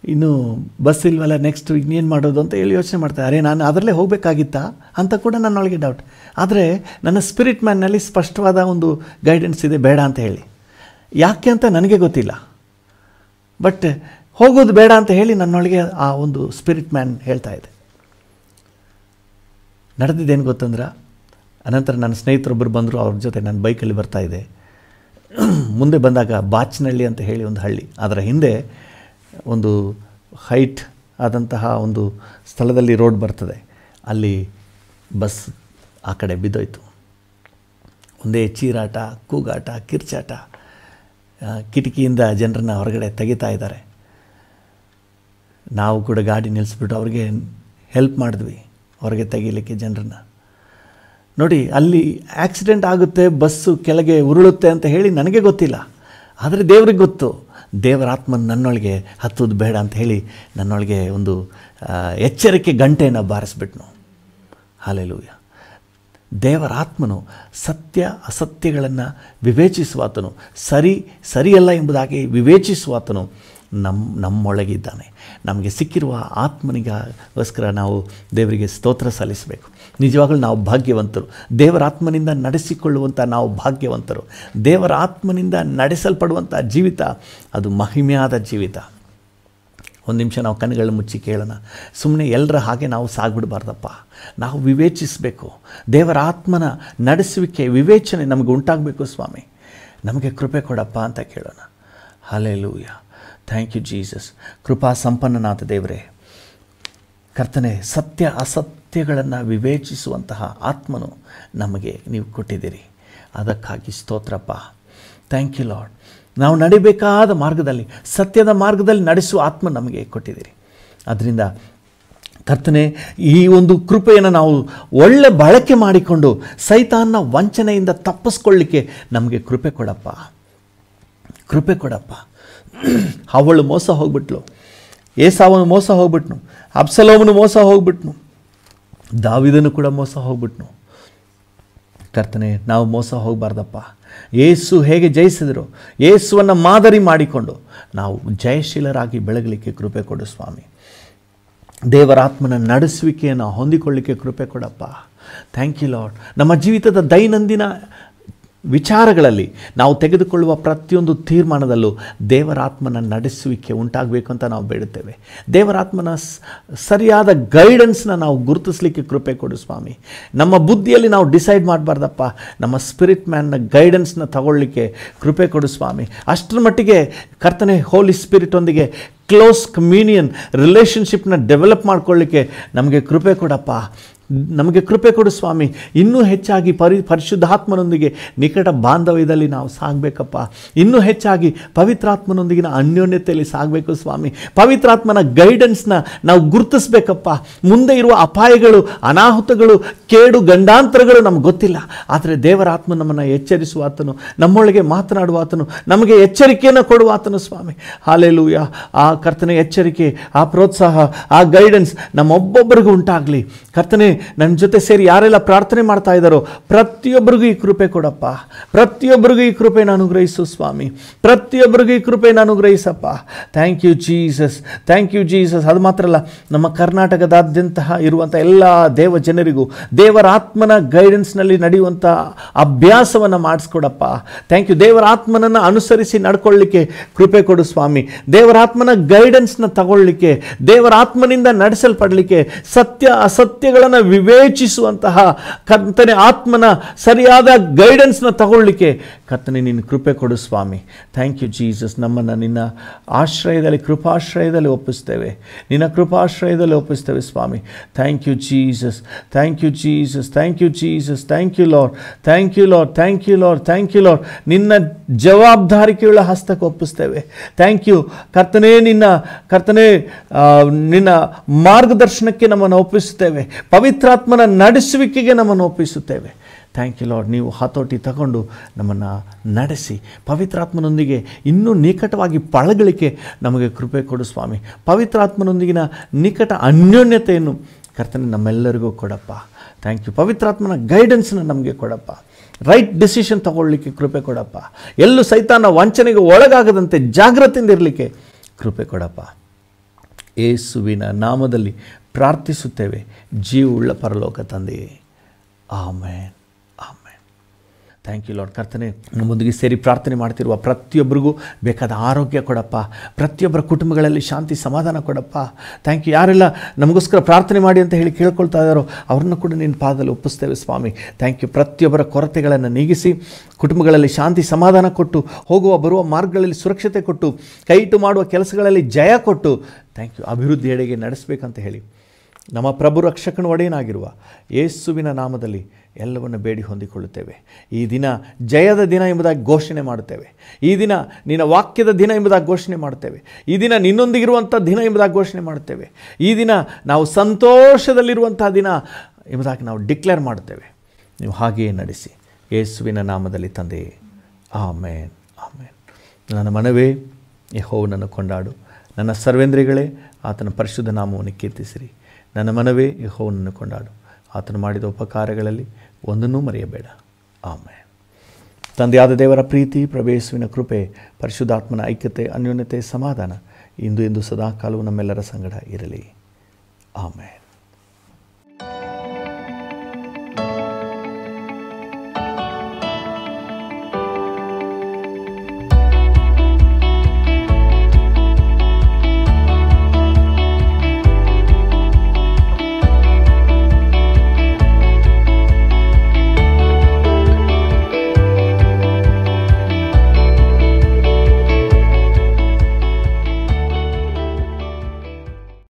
Speaker 1: ಇನ್ನು ಬಸ್ ಇಲ್ವಲ್ಲ, ನೆಕ್ಸ್ಟ್ ಇನ್ನೇನು ಮಾಡೋದು ಅಂತ ಹೇಳಿ ಯೋಚನೆ ಮಾಡ್ತಾರೆ. ಅರೆ ನಾನು ಅದರಲ್ಲೇ ಹೋಗಬೇಕಾಗಿತ್ತಾ ಅಂತ ಕೂಡ ನನ್ನೊಳಗೆ ಡೌಟ್. ಆದರೆ ನನ್ನ ಸ್ಪಿರಿಟ್ ಮ್ಯಾನ್ನಲ್ಲಿ ಸ್ಪಷ್ಟವಾದ ಒಂದು ಗೈಡೆನ್ಸ್ ಇದೆ, ಬೇಡ ಅಂತ ಹೇಳಿ. ಯಾಕೆ ಅಂತ ನನಗೆ ಗೊತ್ತಿಲ್ಲ, ಬಟ್ ಹೋಗೋದು ಬೇಡ ಅಂತ ಹೇಳಿ ನನ್ನೊಳಗೆ ಆ ಒಂದು ಸ್ಪಿರಿಟ್ ಮ್ಯಾನ್ ಹೇಳ್ತಾ ಇದೆ. ನಡೆದಿದ್ದೇನು ಗೊತ್ತಂದ್ರೆ, ಅನಂತರ ನನ್ನ ಸ್ನೇಹಿತರೊಬ್ಬರು ಬಂದರು, ಅವ್ರ ಜೊತೆ ನಾನು ಬೈಕಲ್ಲಿ ಬರ್ತಾಯಿದ್ದೆ. ಮುಂದೆ ಬಂದಾಗ ಬಾಚನಹಳ್ಳಿ ಅಂತ ಹೇಳಿ ಒಂದು ಹಳ್ಳಿ, ಅದರ ಹಿಂದೆ ಒಂದು ಹೈಟ್ ಆದಂತಹ ಒಂದು ಸ್ಥಳದಲ್ಲಿ ರೋಡ್ ಬರ್ತದೆ. ಅಲ್ಲಿ ಬಸ್ ಆ ಕಡೆ ಬಿದ್ದೋಯ್ತು. ಒಂದೇ ಚೀರಾಟ, ಕೂಗಾಟ, ಕಿರ್ಚಾಟ, ಕಿಟಕಿಯಿಂದ ಜನರನ್ನ ಹೊರಗಡೆ ತೆಗಿತಾ ಇದ್ದಾರೆ. ನಾವು ಕೂಡ ಗಾಡಿ ನಿಲ್ಲಿಸ್ಬಿಟ್ಟು ಅವ್ರಿಗೆ ಹೆಲ್ಪ್ ಮಾಡಿದ್ವಿ ಹೊರಗೆ ತೆಗೀಲಿಕ್ಕೆ ಜನರನ್ನ. ನೋಡಿ, ಅಲ್ಲಿ ಆಕ್ಸಿಡೆಂಟ್ ಆಗುತ್ತೆ, ಬಸ್ಸು ಕೆಳಗೆ ಉರುಳುತ್ತೆ ಅಂತ ಹೇಳಿ ನನಗೆ ಗೊತ್ತಿಲ್ಲ, ಆದರೆ ದೇವ್ರಿಗೆ ಗೊತ್ತು. ದೇವರ ಆತ್ಮನ ನನ್ನೊಳಗೆ ಹತ್ತೋದು ಬೇಡ ಅಂತ ಹೇಳಿ ನನ್ನೊಳಗೆ ಒಂದು ಎಚ್ಚರಿಕೆ ಗಂಟೆಯನ್ನು ಬಾರಿಸ್ಬಿಟ್ನು. ಹಲ್ಲೆಲೂಯ. ದೇವರ ಆತ್ಮನು ಸತ್ಯ ಅಸತ್ಯಗಳನ್ನು ವಿವೇಚಿಸುವಾತನು, ಸರಿ ಸರಿಯಲ್ಲ ಎಂಬುದಾಗಿ ವಿವೇಚಿಸುವಾತನು ನಮ್ಮ ನಮ್ಮೊಳಗಿದ್ದಾನೆ. ನಮಗೆ ಸಿಕ್ಕಿರುವ ಆತ್ಮನಿಗೋಸ್ಕರ ನಾವು ದೇವರಿಗೆ ಸ್ತೋತ್ರ ಸಲ್ಲಿಸಬೇಕು. ನಿಜವಾಗಲೂ ನಾವು ಭಾಗ್ಯವಂತರು. ದೇವರ ಆತ್ಮನಿಂದ ನಡೆಸಿಕೊಳ್ಳುವಂಥ ನಾವು ಭಾಗ್ಯವಂತರು. ದೇವರ ಆತ್ಮನಿಂದ ನಡೆಸಲ್ಪಡುವಂಥ ಜೀವಿತ ಅದು ಮಹಿಮೆಯಾದ ಜೀವಿತ. ಒಂದು ನಿಮಿಷ ನಾವು ಕಣ್ಣುಗಳು ಮುಚ್ಚಿ ಕೇಳೋಣ. ಸುಮ್ಮನೆ ಎಲ್ಲರ ಹಾಗೆ ನಾವು ಸಾಗ್ಬಿಡಬಾರ್ದಪ್ಪ. ನಾವು ವಿವೇಚಿಸಬೇಕು. ದೇವರ ಆತ್ಮನ ನಡೆಸುವಿಕೆ, ವಿವೇಚನೆ ನಮಗೆ ಉಂಟಾಗಬೇಕು. ಸ್ವಾಮಿ, ನಮಗೆ ಕೃಪೆ ಕೊಡಪ್ಪ ಅಂತ ಕೇಳೋಣ. ಹಲ್ಲೆಲೂಯ. Thank you Jesus. ಕೃಪಾ ಸಂಪನ್ನನಾದ ದೇವರೇ, ಕರ್ತನೆ, ಸತ್ಯ ಅಸತ್ಯಗಳನ್ನು ವಿವೇಚಿಸುವಂತಹ ಆತ್ಮನು ನಮಗೆ ನೀವು ಕೊಟ್ಟಿದ್ದೀರಿ. ಅದಕ್ಕಾಗಿ ಸ್ತೋತ್ರಪ್ಪ. Thank you lord. ನಾವು ನಡಿಬೇಕಾದ ಮಾರ್ಗದಲ್ಲಿ, ಸತ್ಯದ ಮಾರ್ಗದಲ್ಲಿ ನಡೆಸುವ ಆತ್ಮ ನಮಗೆ ಕೊಟ್ಟಿದ್ದೀರಿ. ಅದರಿಂದ ಕರ್ತನೆ, ಈ ಒಂದು ಕೃಪೆಯನ್ನು ನಾವು ಒಳ್ಳೆ ಬಳಕೆ ಮಾಡಿಕೊಂಡು ಸೈತಾನ್ನ ವಂಚನೆಯಿಂದ ತಪ್ಪಿಸ್ಕೊಳ್ಳಿಕ್ಕೆ ನಮಗೆ ಕೃಪೆ ಕೊಡಪ್ಪ, ಕೃಪೆ ಕೊಡಪ್ಪ. ಅವಳು ಮೋಸ ಹೋಗ್ಬಿಟ್ಲು, ಏಸಾವನು ಮೋಸ ಹೋಗ್ಬಿಟ್ನು, ಅಬ್ಸಲೋಮನು ಮೋಸ ಹೋಗ್ಬಿಟ್ನು, ದಾವಿದನು ಕೂಡ ಮೋಸ ಹೋಗ್ಬಿಟ್ನು. ಕರ್ತನೆ, ನಾವು ಮೋಸ ಹೋಗಬಾರ್ದಪ್ಪ. ಯೇಸು ಹೇಗೆ ಜಯಿಸಿದರು, ಯೇಸುವನ್ನು ಮಾದರಿ ಮಾಡಿಕೊಂಡು ನಾವು ಜಯಶೀಲರಾಗಿ ಬೆಳಗಲಿಕ್ಕೆ ಕೃಪೆ ಕೊಡು ಸ್ವಾಮಿ. ದೇವರಾತ್ಮನ ನಡೆಸುವಿಕೆಯನ್ನು ಹೊಂದಿಕೊಳ್ಳಿಕ್ಕೆ ಕೃಪೆ ಕೊಡಪ್ಪ. Thank you Lord. ನಮ್ಮ ಜೀವಿತದ ದೈನಂದಿನ ವಿಚಾರಗಳಲ್ಲಿ ನಾವು ತೆಗೆದುಕೊಳ್ಳುವ ಪ್ರತಿಯೊಂದು ತೀರ್ಮಾನದಲ್ಲೂ ದೇವರಾತ್ಮನ ನಡೆಸುವಿಕೆ ಉಂಟಾಗಬೇಕು ಅಂತ ನಾವು ಬೇಡುತ್ತೇವೆ. ದೇವರಾತ್ಮನ ಸರಿಯಾದ ಗೈಡೆನ್ಸ್ನ ನಾವು ಗುರುತಿಸಲಿಕ್ಕೆ ಕೃಪೆ ಕೊಡು ಸ್ವಾಮಿ. ನಮ್ಮ ಬುದ್ಧಿಯಲ್ಲಿ ನಾವು ಡಿಸೈಡ್ ಮಾಡಬಾರ್ದಪ್ಪ, ನಮ್ಮ ಸ್ಪಿರಿಟ್ ಮ್ಯಾನ್ನ ಗೈಡೆನ್ಸ್ನ ತಗೊಳ್ಳಿಕ್ಕೆ ಕೃಪೆ ಕೊಡು ಸ್ವಾಮಿ. ಅಷ್ಟರ ಮಟ್ಟಿಗೆ ಕರ್ತನೆ, ಹೋಲಿ ಸ್ಪಿರಿಟ್ ಒಂದಿಗೆ ಕ್ಲೋಸ್ ಕಮ್ಯೂನಿಯನ್ ರಿಲೇಷನ್ಶಿಪ್ನ ಡೆವಲಪ್ ಮಾಡ್ಕೊಳ್ಳಿಕ್ಕೆ ನಮಗೆ ಕೃಪೆ ಕೊಡಪ್ಪ, ನಮಗೆ ಕೃಪೆ ಕೊಡು ಸ್ವಾಮಿ. ಇನ್ನೂ ಹೆಚ್ಚಾಗಿ ಪರಿ ಪರಿಶುದ್ಧಾತ್ಮನೊಂದಿಗೆ ನಿಕಟ ಬಾಂಧವ್ಯದಲ್ಲಿ ನಾವು ಸಾಗಬೇಕಪ್ಪ. ಇನ್ನೂ ಹೆಚ್ಚಾಗಿ ಪವಿತ್ರಾತ್ಮನೊಂದಿಗಿನ ಅನ್ಯೋನ್ಯತೆಯಲ್ಲಿ ಸಾಗಬೇಕು ಸ್ವಾಮಿ. ಪವಿತ್ರಾತ್ಮನ ಗೈಡೆನ್ಸ್ನ ನಾವು ಗುರುತಿಸ್ಬೇಕಪ್ಪ. ಮುಂದೆ ಇರುವ ಅಪಾಯಗಳು, ಅನಾಹುತಗಳು, ಕೇಡು, ಗಂಡಾಂತರಗಳು ನಮ್ಗೆ ಗೊತ್ತಿಲ್ಲ, ಆದರೆ ದೇವರಾತ್ಮ ನಮ್ಮನ್ನು ಎಚ್ಚರಿಸುವಾತನು, ನಮ್ಮೊಳಗೆ ಮಾತನಾಡುವಾತನು, ನಮಗೆ ಎಚ್ಚರಿಕೆಯನ್ನು ಕೊಡುವಾತನು ಸ್ವಾಮಿ. ಹಲ್ಲೆಲೂಯ. ಆ ಕರ್ತನೆ ಎಚ್ಚರಿಕೆ, ಆ ಪ್ರೋತ್ಸಾಹ, ಆ ಗೈಡೆನ್ಸ್ ನಮ್ಮೊಬ್ಬೊಬ್ಬರಿಗೂ ಉಂಟಾಗಲಿ. ಕರ್ತನೆ, ನನ್ನ ಜೊತೆ ಸೇರಿ ಯಾರೆಲ್ಲ ಪ್ರಾರ್ಥನೆ ಮಾಡ್ತಾ ಇದ್ದಾರೋ ಪ್ರತಿಯೊಬ್ಬರಿಗೂ ಈ ಕೃಪೆ ಕೊಡಪ್ಪ. ಪ್ರತಿಯೊಬ್ಬರಿಗೂ ಈ ಕೃಪೆಯನ್ನು ಅನುಗ್ರಹಿಸು ಸ್ವಾಮಿ. ಪ್ರತಿಯೊಬ್ಬರಿಗೂ ಈ ಕೃಪೆಯನ್ನು ಅನುಗ್ರಹಿಸಪ್ಪ. Thank you Jesus, thank you Jesus. ಅದು ಮಾತ್ರ ಅಲ್ಲ, ನಮ್ಮ ಕರ್ನಾಟಕದಾದ್ಯಂತ ಇರುವಂಥ ಎಲ್ಲ ದೇವ ಜನರಿಗೂ ದೇವರ ಆತ್ಮನ ಗೈಡೆನ್ಸ್ನಲ್ಲಿ ನಡೆಯುವಂಥ ಅಭ್ಯಾಸವನ್ನು ಮಾಡಿಸ್ಕೊಡಪ್ಪ. Thank you. ದೇವರ ಆತ್ಮನನ್ನು ಅನುಸರಿಸಿ ನಡ್ಕೊಳ್ಳಿಕ್ಕೆ ಕೃಪೆ ಕೊಡು ಸ್ವಾಮಿ. ದೇವರ ಆತ್ಮನ ಗೈಡೆನ್ಸ್ನ ತಗೊಳ್ಳಿಕ್ಕೆ, ದೇವರ ಆತ್ಮನಿಂದ ನಡೆಸಲ್ಪಡಲಿಕ್ಕೆ, ಸತ್ಯ ಅಸತ್ಯಗಳನ್ನು ವಿವೇಚಿಸುವಂತಹ ಕರ್ತನೆ ಆತ್ಮನ ಸರಿಯಾದ ಗೈಡೆನ್ಸ್ನ ತಗೊಳ್ಳಿಕ್ಕೆ ಕರ್ತನೆ ನಿನ್ನ ಕೃಪೆ ಕೊಡು ಸ್ವಾಮಿ. Thank you Jesus. ನಮ್ಮನ್ನು ನಿನ್ನ ಆಶ್ರಯದಲ್ಲಿ, ಕೃಪಾಶ್ರಯದಲ್ಲಿ ಒಪ್ಪಿಸ್ತೇವೆ, ನಿನ್ನ ಕೃಪಾಶ್ರಯದಲ್ಲಿ ಒಪ್ಪಿಸ್ತೇವೆ ಸ್ವಾಮಿ. Thank you Jesus, thank you Jesus, thank you Jesus, thank you Lord, thank you Lord, thank you Lord, thank you Lord. ನಿನ್ನ ಜವಾಬ್ದಾರಿಕೆಯುಳ್ಳ ಹಸ್ತಕ್ಕೆ ಒಪ್ಪಿಸ್ತೇವೆ. ಥ್ಯಾಂಕ್ ಯು ಕರ್ತನೆ. ನಿನ್ನ ಕರ್ತನೆ ನಿನ್ನ ಮಾರ್ಗದರ್ಶನಕ್ಕೆ ನಮ್ಮನ್ನು ಒಪ್ಪಿಸುತ್ತೇವೆ. ಪವಿತ್ರಾತ್ಮನ ನಡೆಸುವಿಕೆಗೆ ನಮ್ಮನ್ನು ಒಪ್ಪಿಸುತ್ತೇವೆ. Thank you lord. ನೀವು ಹತೋಟಿ ತಗೊಂಡು ನಮ್ಮನ್ನು ನಡೆಸಿ ಪವಿತ್ರಾತ್ಮನೊಂದಿಗೆ ಇನ್ನೂ ನಿಕಟವಾಗಿ ಪಳಗಲಿಕ್ಕೆ ನಮಗೆ ಕೃಪೆ ಕೊಡು ಸ್ವಾಮಿ. ಪವಿತ್ರಾತ್ಮನೊಂದಿಗಿನ ನಿಕಟ ಅನ್ಯೋನ್ಯತೆಯನ್ನು ಕರ್ತನೆ ನಮ್ಮೆಲ್ಲರಿಗೂ ಕೊಡಪ್ಪ. Thank you. ಪವಿತ್ರಾತ್ಮನ ಗೈಡೆನ್ಸ್ನ ನಮಗೆ ಕೊಡಪ್ಪ. ರೈಟ್ ಡಿಸಿಷನ್ ತಗೊಳ್ಳಿಕ್ಕೆ ಕೃಪೆ ಕೊಡಪ್ಪ. ಎಲ್ಲೂ ಸೈತಾನ ವಂಚನೆಗೆ ಒಳಗಾಗದಂತೆ ಜಾಗ್ರತೆಯಿಂದ ಇರಲಿಕ್ಕೆ ಕೃಪೆ ಕೊಡಪ್ಪ. ಯೇಸುವಿನ ನಾಮದಲ್ಲಿ ಪ್ರಾರ್ಥಿಸುತ್ತೇವೆ ಜೀವವುಳ್ಳ ಪರಲೋಕ ತಂದೆಯೇ, amen amen. Thank you Lord. ಕರ್ತನೆ, ನಮ್ಮೊಂದಿಗೆ ಸೇರಿ ಪ್ರಾರ್ಥನೆ ಮಾಡ್ತಿರುವ ಪ್ರತಿಯೊಬ್ಬರಿಗೂ ಬೇಕಾದ ಆರೋಗ್ಯ ಕೊಡಪ್ಪ, ಪ್ರತಿಯೊಬ್ಬರ ಕುಟುಂಬಗಳಲ್ಲಿ ಶಾಂತಿ ಸಮಾಧಾನ ಕೊಡಪ್ಪ. Thank you. ಯಾರೆಲ್ಲ ನಮಗೋಸ್ಕರ ಪ್ರಾರ್ಥನೆ ಮಾಡಿ ಅಂತ ಹೇಳಿ ಕೇಳ್ಕೊಳ್ತಾ ಇದ್ದಾರೋ ಅವ್ರನ್ನ ಕೂಡ ನಿನ್ನ ಪಾದದಲ್ಲಿ ಒಪ್ಪಿಸ್ತೇವೆ ಸ್ವಾಮಿ. Thank you. ಪ್ರತಿಯೊಬ್ಬರ ಕೊರತೆಗಳನ್ನು ನೀಗಿಸಿ ಕುಟುಂಬಗಳಲ್ಲಿ ಶಾಂತಿ ಸಮಾಧಾನ ಕೊಟ್ಟು, ಹೋಗುವ ಬರುವ ಮಾರ್ಗಗಳಲ್ಲಿ ಸುರಕ್ಷತೆ ಕೊಟ್ಟು, ಕೈಟು ಮಾಡುವ ಕೆಲಸಗಳಲ್ಲಿ ಜಯ ಕೊಟ್ಟು, ಥ್ಯಾಂಕ್ ಯು, ಅಭಿವೃದ್ಧಿಯೆಡೆಗೆ ನಡೆಸಬೇಕಂತ ಹೇಳಿ ನಮ್ಮ ಪ್ರಭು ರಕ್ಷಕನ ಒಡೆಯನಾಗಿರುವ ಯೇಸುವಿನ ನಾಮದಲ್ಲಿ ಎಲ್ಲವನ್ನು ಬೇಡಿ ಹೊಂದಿಕೊಳ್ಳುತ್ತೇವೆ. ಈ ದಿನ ಜಯದ ದಿನ ಎಂಬುದಾಗಿ ಘೋಷಣೆ ಮಾಡುತ್ತೇವೆ. ಈ ದಿನ ನಿನ್ನ ವಾಕ್ಯದ ದಿನ ಎಂಬುದಾಗಿ ಘೋಷಣೆ ಮಾಡುತ್ತೇವೆ. ಈ ದಿನ ನಿನ್ನೊಂದಿಗಿರುವಂಥ ದಿನ ಎಂಬುದಾಗಿ ಘೋಷಣೆ ಮಾಡುತ್ತೇವೆ. ಈ ದಿನ ನಾವು ಸಂತೋಷದಲ್ಲಿರುವಂಥ ದಿನ ಎಂಬುದಾಗಿ ನಾವು ಡಿಕ್ಲೇರ್ ಮಾಡುತ್ತೇವೆ. ನೀವು ಹಾಗೆಯೇ ನಡೆಸಿ ಯೇಸುವಿನ ನಾಮದಲ್ಲಿ ತಂದೆಯೇ, ಆಮೇನ್ ಆಮೇನ್. ನನ್ನ ಮನವೇ ಯೆಹೋವನನ್ನು ಕೊಂಡಾಡು, ನನ್ನ ಸರ್ವೇಂದ್ರಿಗಳೇ ಆತನ ಪರಿಶುದ್ಧ ನಾಮವನ್ನು ಕೀರ್ತಿಸಿರಿ. ನನ್ನ ಮನವೇ ಯೆಹೋವನನ್ನು ಕೊಂಡಾಡು, ಆತನು ಮಾಡಿದ ಉಪಕಾರಗಳಲ್ಲಿ ಒಂದನ್ನೂ ಮರೆಯಬೇಡ. ಆಮೇನ್. ತಂದೆಯಾದ ದೇವರ ಪ್ರೀತಿ, ಪ್ರಭು ಯೇಸುವಿನ ಕೃಪೆ, ಪರಿಶುದ್ಧಾತ್ಮನ ಐಕ್ಯತೆ, ಅನ್ಯೋನ್ಯತೆ, ಸಮಾಧಾನ ಇಂದು ಎಂದು ಸದಾಕಾಲವೂ ನಮ್ಮೆಲ್ಲರ ಸಂಗಡ ಇರಲಿ. ಆಮೇನ್.